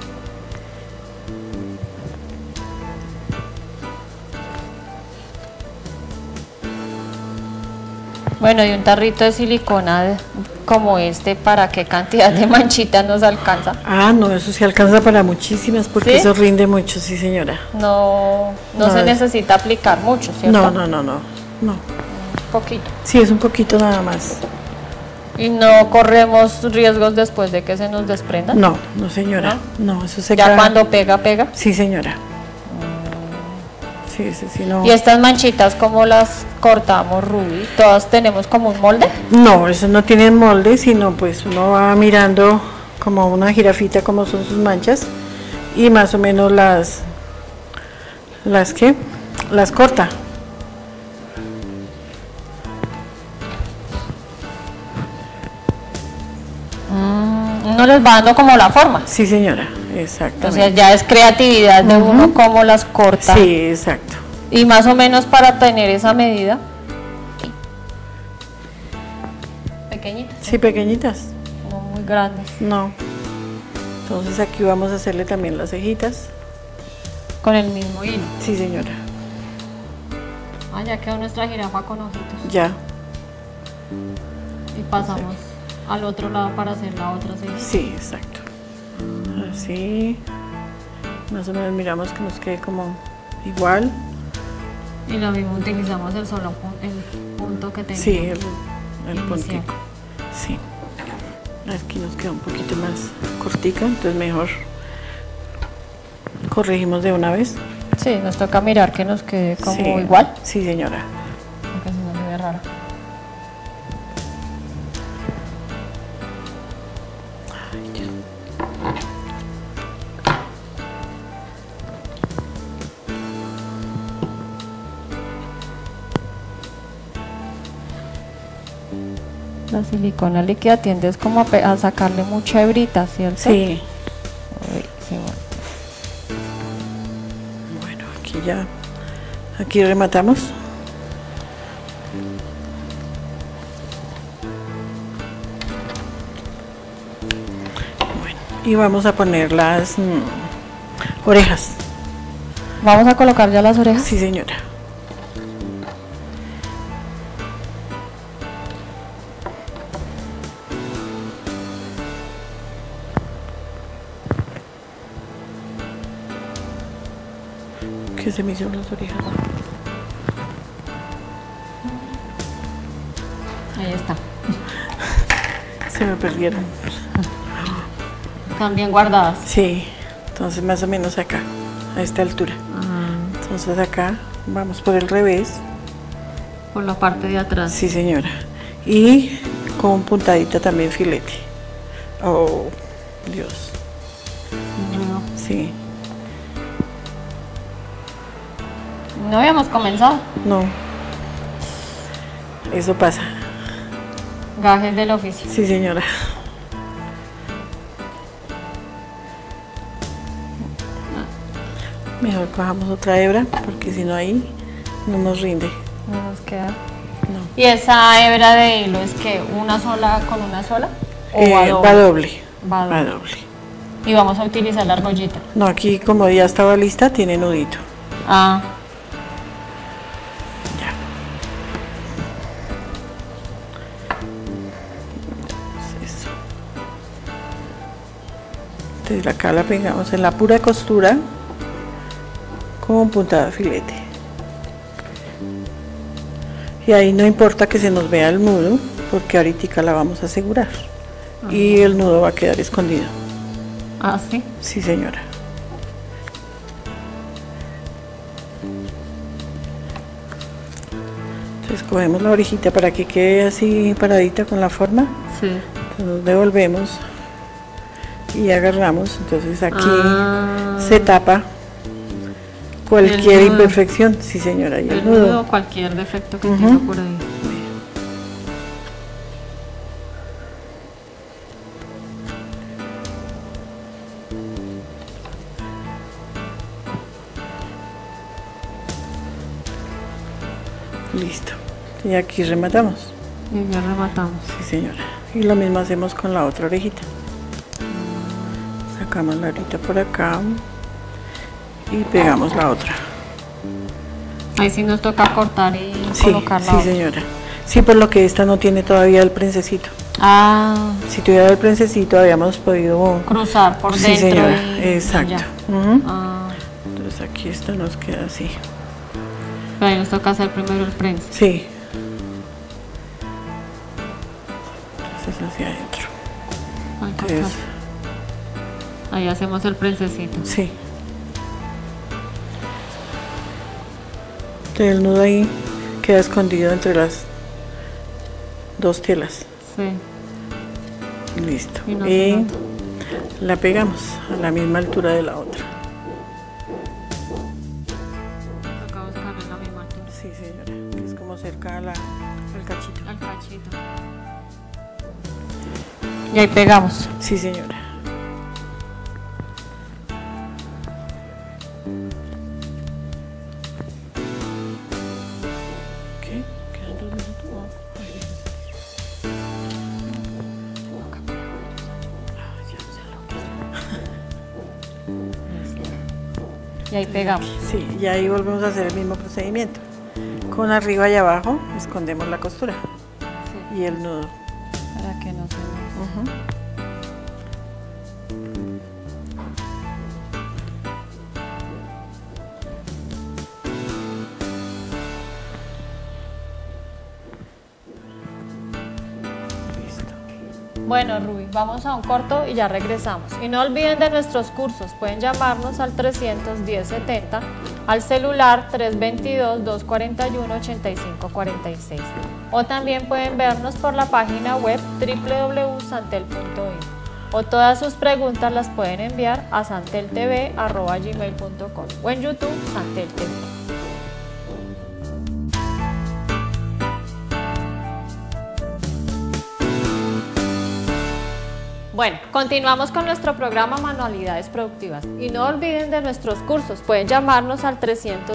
Speaker 1: Bueno, y un tarrito de silicona como este, ¿para qué cantidad de manchitas nos alcanza?
Speaker 2: Ah, no, eso sí alcanza para muchísimas porque
Speaker 1: ¿Sí?
Speaker 2: eso rinde mucho, sí, señora.
Speaker 1: No
Speaker 2: No,
Speaker 1: se necesita aplicar mucho, ¿cierto?
Speaker 2: No.
Speaker 1: Un poquito.
Speaker 2: Sí, es un poquito nada más.
Speaker 1: Y no corremos riesgos después de que se nos desprenda.
Speaker 2: No, señora. No, eso se
Speaker 1: Ya
Speaker 2: queda.
Speaker 1: cuando pega, pega.
Speaker 2: Sí, señora. Sí, ese sí, no.
Speaker 1: Y estas manchitas, ¿cómo las cortamos, Ruby? ¿Todas tenemos como un molde?
Speaker 2: No, eso no tiene molde, sino pues uno va mirando como una jirafita como son sus manchas y más o menos las corta.
Speaker 1: Uno les va dando como la forma.
Speaker 2: Sí, señora, exactamente.
Speaker 1: Entonces ya es creatividad de uno cómo las corta.
Speaker 2: Sí, exacto.
Speaker 1: Y más o menos para tener esa medida. Pequeñitas.
Speaker 2: Sí, pequeñitas.
Speaker 1: No muy grandes.
Speaker 2: No. Entonces aquí vamos a hacerle también las cejitas.
Speaker 1: Con el mismo hilo.
Speaker 2: Sí, señora.
Speaker 1: Ah, ya quedó nuestra jirafa con ojitos.
Speaker 2: Ya.
Speaker 1: Y pasamos al otro lado para hacer la otra cejita.
Speaker 2: Sí, exacto. Así. Más o menos miramos que nos quede como igual.
Speaker 1: Y lo mismo utilizamos el punto que tenemos.
Speaker 2: Sí, el
Speaker 1: inicial.
Speaker 2: puntico. Sí. Aquí nos queda un poquito más cortica, entonces mejor corregimos de una vez.
Speaker 1: Sí, nos toca mirar que nos quede como
Speaker 2: Sí.
Speaker 1: igual.
Speaker 2: Sí, señora.
Speaker 1: Porque si no se ve raro. La silicona líquida tiende es como a sacarle mucha hebrita, ¿cierto?
Speaker 2: Sí.
Speaker 1: Uy, sí, bueno.
Speaker 2: Bueno, aquí rematamos. Y vamos a poner las orejas.
Speaker 1: ¿Vamos a colocar ya las orejas?
Speaker 2: Sí, señora. ¿Qué se me hicieron las orejas?
Speaker 1: Ahí está.
Speaker 2: Se me perdieron.
Speaker 1: Están bien guardadas.
Speaker 2: Sí, entonces más o menos acá, a esta altura. Entonces acá vamos por el revés.
Speaker 1: Por la parte de atrás.
Speaker 2: Sí, señora. Y con puntadita también filete. Oh, Dios.
Speaker 1: No.
Speaker 2: Sí.
Speaker 1: No habíamos comenzado.
Speaker 2: No. Eso pasa.
Speaker 1: Gajes del oficio.
Speaker 2: Sí, señora. Mejor cojamos otra hebra porque si no ahí no nos rinde.
Speaker 1: No nos queda.
Speaker 2: No.
Speaker 1: ¿Y esa hebra de hilo es que una sola con una sola? ¿O va doble?
Speaker 2: Va doble.
Speaker 1: Va doble.
Speaker 2: Va doble.
Speaker 1: Y vamos a utilizar la argollita.
Speaker 2: No, aquí como ya estaba lista tiene nudito.
Speaker 1: Ah.
Speaker 2: Ya. Eso. Entonces acá la pegamos en la pura costura con puntada de filete. Y ahí no importa que se nos vea el nudo porque ahorita la vamos a asegurar. Y el nudo va a quedar escondido.
Speaker 1: Ah, sí.
Speaker 2: Sí, señora. Entonces cogemos la orejita para que quede así paradita con la forma.
Speaker 1: Sí.
Speaker 2: Entonces devolvemos y agarramos. Entonces aquí
Speaker 1: Ah.
Speaker 2: se tapa cualquier
Speaker 1: El nudo.
Speaker 2: imperfección. Sí, señora. Y
Speaker 1: El nudo o cualquier defecto que tenga por ahí.
Speaker 2: Listo. Y aquí rematamos.
Speaker 1: Y ya rematamos.
Speaker 2: Sí, señora. Y lo mismo hacemos con la otra orejita. Sacamos la orejita por acá y pegamos la otra.
Speaker 1: Ahí sí nos toca cortar y
Speaker 2: Sí,
Speaker 1: colocarla.
Speaker 2: sí, señora. Sí, por lo que esta no tiene todavía el prensecito.
Speaker 1: Ah,
Speaker 2: Si tuviera el prensecito habíamos podido...
Speaker 1: cruzar por
Speaker 2: Sí,
Speaker 1: dentro.
Speaker 2: señora.
Speaker 1: Y
Speaker 2: Exacto.
Speaker 1: ya.
Speaker 2: Ujú.
Speaker 1: Ah,
Speaker 2: Entonces aquí esta nos queda así.
Speaker 1: pero ahí nos toca hacer primero el prensa.
Speaker 2: Sí. Entonces hacia adentro.
Speaker 1: Ay,
Speaker 2: Entonces,
Speaker 1: cortar. Ahí hacemos el prensecito.
Speaker 2: sí. Entonces el nudo ahí queda escondido entre las dos telas.
Speaker 1: Sí.
Speaker 2: Listo.
Speaker 1: Y no se
Speaker 2: Y
Speaker 1: nota.
Speaker 2: la pegamos a la misma altura de la otra.
Speaker 1: Toca buscarle la misma altura.
Speaker 2: Sí, señora. Que es como cerca al cachito.
Speaker 1: Al cachito. Y ahí pegamos.
Speaker 2: Sí, señora. ¿Qué? ¿Quedan 2 minutos? Oh, ay,
Speaker 1: Y ahí pegamos.
Speaker 2: sí, y ahí volvemos a hacer el mismo procedimiento. Con arriba y abajo escondemos la costura
Speaker 1: Sí.
Speaker 2: y el nudo.
Speaker 1: Para que no se nos...
Speaker 2: Ujú. Listo.
Speaker 1: Bueno, Ruby, vamos a un corto y ya regresamos. Y no olviden de nuestros cursos. Pueden llamarnos al 310-70, al celular 322-241-8546. O también pueden vernos por la página web www.santel.info. O todas sus preguntas las pueden enviar a santeltv@gmail.com o en YouTube Santel TV. Bueno, continuamos con nuestro programa Manualidades Productivas y no olviden de nuestros cursos. Pueden llamarnos al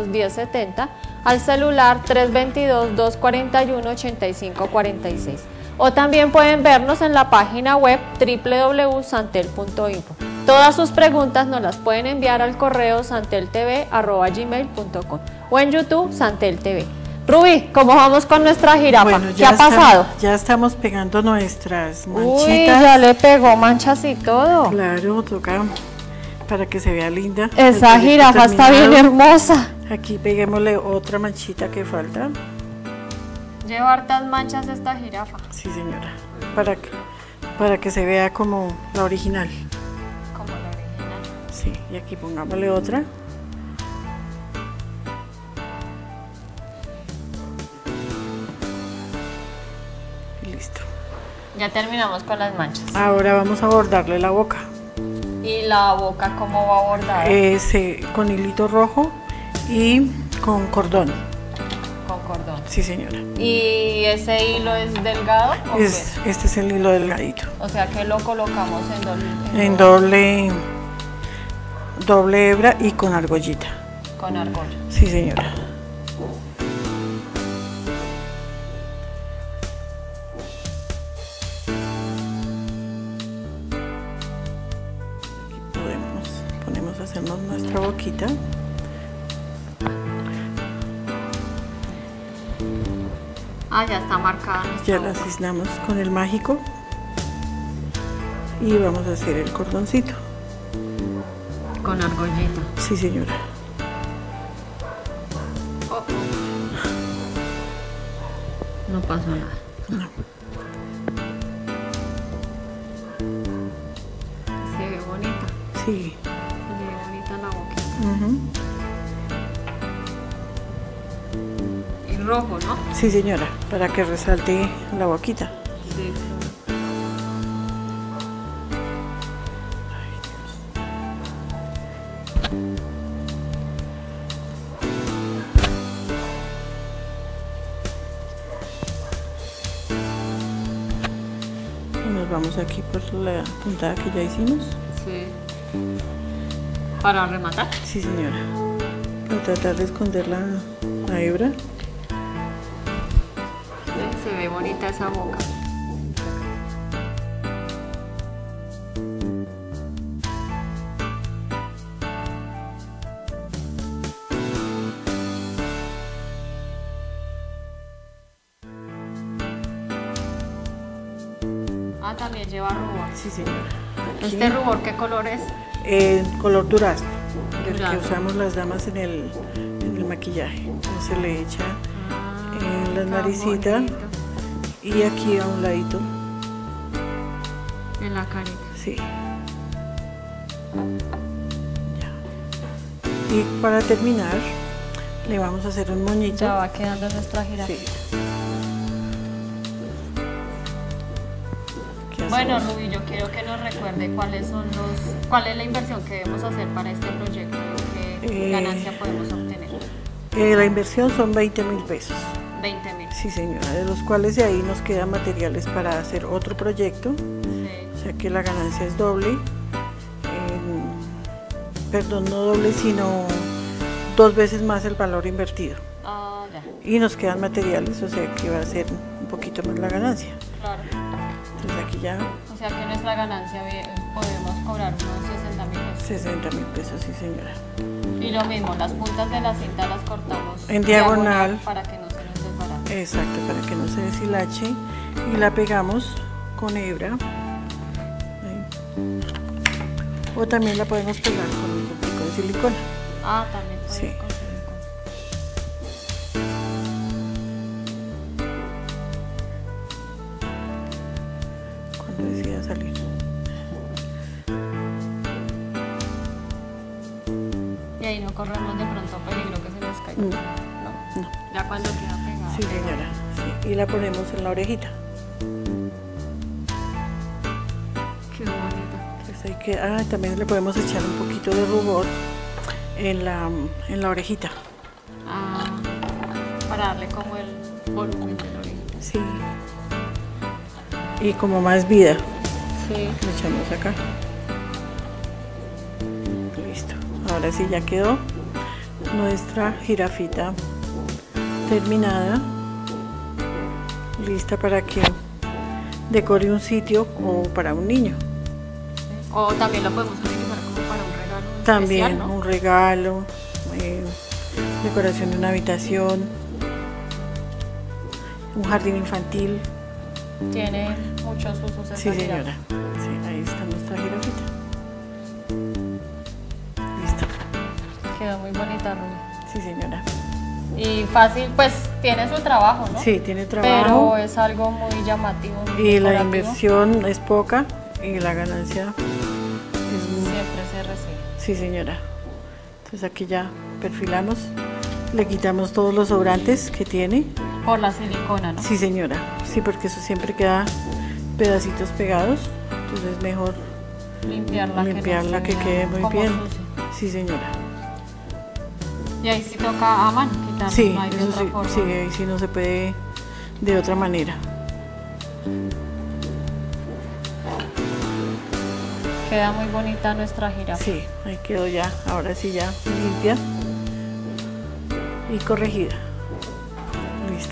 Speaker 1: 310-70, al celular 322-241-8546 o también pueden vernos en la página web www.santel.info. Todas sus preguntas nos las pueden enviar al correo santeltv@gmail.com o en YouTube Santel TV. Ruby, ¿cómo vamos con nuestra jirafa?
Speaker 2: Bueno,
Speaker 1: ¿Qué ha pasado?
Speaker 2: Ya estamos pegando nuestras manchitas.
Speaker 1: Uy, ya le pegó manchas y todo.
Speaker 2: Claro, toca para que se vea linda.
Speaker 1: Esa jirafa está bien hermosa.
Speaker 2: Aquí peguémosle otra manchita que falta.
Speaker 1: Lleva hartas manchas esta jirafa.
Speaker 2: Sí, señora, para que se vea como la original.
Speaker 1: Como la original.
Speaker 2: Sí, y aquí pongámosle otra. Y listo.
Speaker 1: Ya terminamos con las manchas.
Speaker 2: Ahora vamos a bordarle la boca.
Speaker 1: ¿Y la boca cómo va bordada?
Speaker 2: Con hilito rojo y con cordón.
Speaker 1: Con cordón.
Speaker 2: Sí, señora.
Speaker 1: ¿Y ese hilo es delgado? ¿O qué?
Speaker 2: Este es el hilo delgadito.
Speaker 1: O sea que lo colocamos
Speaker 2: En doble hebra y con argollita.
Speaker 1: Con argolla.
Speaker 2: Sí, señora. Aquí podemos hacernos nuestra boquita.
Speaker 1: Ah, ya está marcada nuestra
Speaker 2: Ya
Speaker 1: boca.
Speaker 2: la cisnamos con el mágico y vamos a hacer el cordoncito.
Speaker 1: Con argollita.
Speaker 2: Sí, señora.
Speaker 1: Oh. No pasó nada.
Speaker 2: No.
Speaker 1: Se ve bonita.
Speaker 2: Sí.
Speaker 1: Se ve bonita la boquita.
Speaker 2: Ujú.
Speaker 1: Y rojo, ¿no?
Speaker 2: Sí, señora, para que resalte la boquita.
Speaker 1: Sí.
Speaker 2: Y nos vamos aquí por la puntada que ya hicimos.
Speaker 1: Sí. Para rematar.
Speaker 2: Sí, señora. Para tratar de esconder la hebra.
Speaker 1: Se ve bonita esa boca. Ah, también lleva rubor.
Speaker 2: Sí, señora. Aquí,
Speaker 1: ¿Este rubor qué color es?
Speaker 2: color durazno, el que
Speaker 1: Durazno.
Speaker 2: usamos las damas en el maquillaje. No se le echa en la
Speaker 1: tan
Speaker 2: naricita
Speaker 1: bonito.
Speaker 2: y aquí a un ladito.
Speaker 1: En la carita.
Speaker 2: Sí. Ya. Y para terminar, le vamos a hacer un moñito.
Speaker 1: Ya va quedando nuestra jirafa.
Speaker 2: Sí. ¿Qué
Speaker 1: Bueno,
Speaker 2: hacemos?
Speaker 1: Rubí, yo quiero que nos recuerde cuál es la inversión que debemos hacer para este proyecto y qué ganancia podemos obtener.
Speaker 2: La inversión son 20.000 pesos.
Speaker 1: 20.000.
Speaker 2: Sí, señora, de los cuales de ahí nos quedan materiales para hacer otro proyecto,
Speaker 1: Sí.
Speaker 2: o sea que la ganancia es doble, perdón, no doble, sino 2 veces más el valor invertido.
Speaker 1: Ah, ya.
Speaker 2: Y nos quedan materiales, o sea que va a ser un poquito más la ganancia.
Speaker 1: Claro.
Speaker 2: Entonces aquí ya
Speaker 1: O sea que nuestra ganancia podemos cobrar unos 60.000 pesos.
Speaker 2: 60.000 pesos, sí, señora.
Speaker 1: Y lo mismo, las puntas de la cinta las cortamos
Speaker 2: En diagonal.
Speaker 1: para que no se nos desbarate.
Speaker 2: Exacto, para que no se deshilache y la pegamos con hebra. Ahí. O también la podemos pegar con un poquito de silicona.
Speaker 1: Ah, también puede
Speaker 2: Sí.
Speaker 1: ir con silicona.
Speaker 2: Cuando decida salir.
Speaker 1: Y ahí no corremos de pronto peligro que se nos caiga.
Speaker 2: No.
Speaker 1: No.
Speaker 2: No.
Speaker 1: Ya cuando queda pegada.
Speaker 2: Sí, señora. Sí. Y la ponemos en la orejita.
Speaker 1: Qué bonita.
Speaker 2: Pues hay que, también le podemos echar un poquito de rubor en la orejita.
Speaker 1: Ah, para darle como el volumen de la orejita.
Speaker 2: Sí. Y como más vida.
Speaker 1: Sí.
Speaker 2: Le echamos acá. Listo. Ahora sí ya quedó nuestra jirafita terminada. Lista para que decore un sitio o para un niño.
Speaker 1: O también lo podemos utilizar como para un regalo
Speaker 2: También
Speaker 1: especial, ¿no?
Speaker 2: un regalo, decoración de una habitación, un jardín infantil.
Speaker 1: Tiene muchos usos esta
Speaker 2: Sí,
Speaker 1: jirafa.
Speaker 2: señora. Sí, ahí está nuestra jirafita. Listo.
Speaker 1: Quedó muy bonita, Rubí.
Speaker 2: Sí, señora.
Speaker 1: Y fácil, pues tiene su trabajo, ¿no?
Speaker 2: Sí, tiene
Speaker 1: Pero
Speaker 2: trabajo
Speaker 1: es algo muy llamativo. Muy
Speaker 2: y la
Speaker 1: decorativo.
Speaker 2: inversión es poca y la ganancia es muy...
Speaker 1: Siempre se recibe.
Speaker 2: Sí, señora. Entonces aquí ya perfilamos, le quitamos todos los sobrantes que tiene.
Speaker 1: Por la silicona, ¿no?
Speaker 2: Sí, señora. Sí, porque eso siempre queda pedacitos pegados. Entonces es mejor
Speaker 1: Limpiarla,
Speaker 2: que quede muy
Speaker 1: como
Speaker 2: bien.
Speaker 1: sucia.
Speaker 2: Sí, señora.
Speaker 1: Y ahí sí toca a mano quitarla,
Speaker 2: Sí,
Speaker 1: no hay de
Speaker 2: eso
Speaker 1: otra
Speaker 2: sí,
Speaker 1: forma.
Speaker 2: sí, ahí sí no se puede de otra manera.
Speaker 1: Queda muy bonita nuestra jirafa.
Speaker 2: Sí, ahí quedó ya, ahora sí ya limpia y corregida. Listo.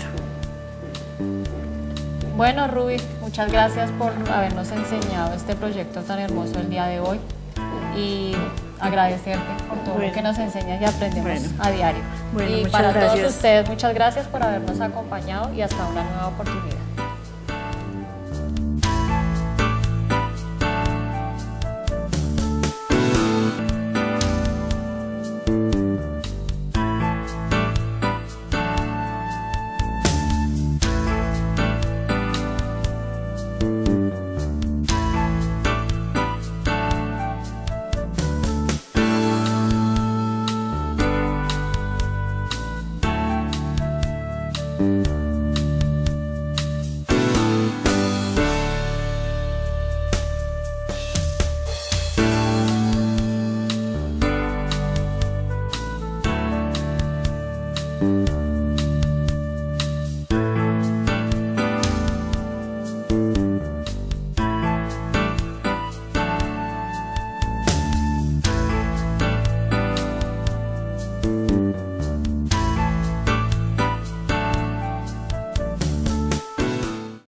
Speaker 1: Bueno, Rubí, muchas gracias por habernos enseñado este proyecto tan hermoso el día de hoy y agradecerte por todo lo que nos enseñas y aprendemos a diario.
Speaker 2: Bueno,
Speaker 1: y
Speaker 2: muchas
Speaker 1: para todos
Speaker 2: gracias.
Speaker 1: ustedes, muchas gracias por habernos acompañado y hasta una nueva oportunidad.
Speaker 2: Listo.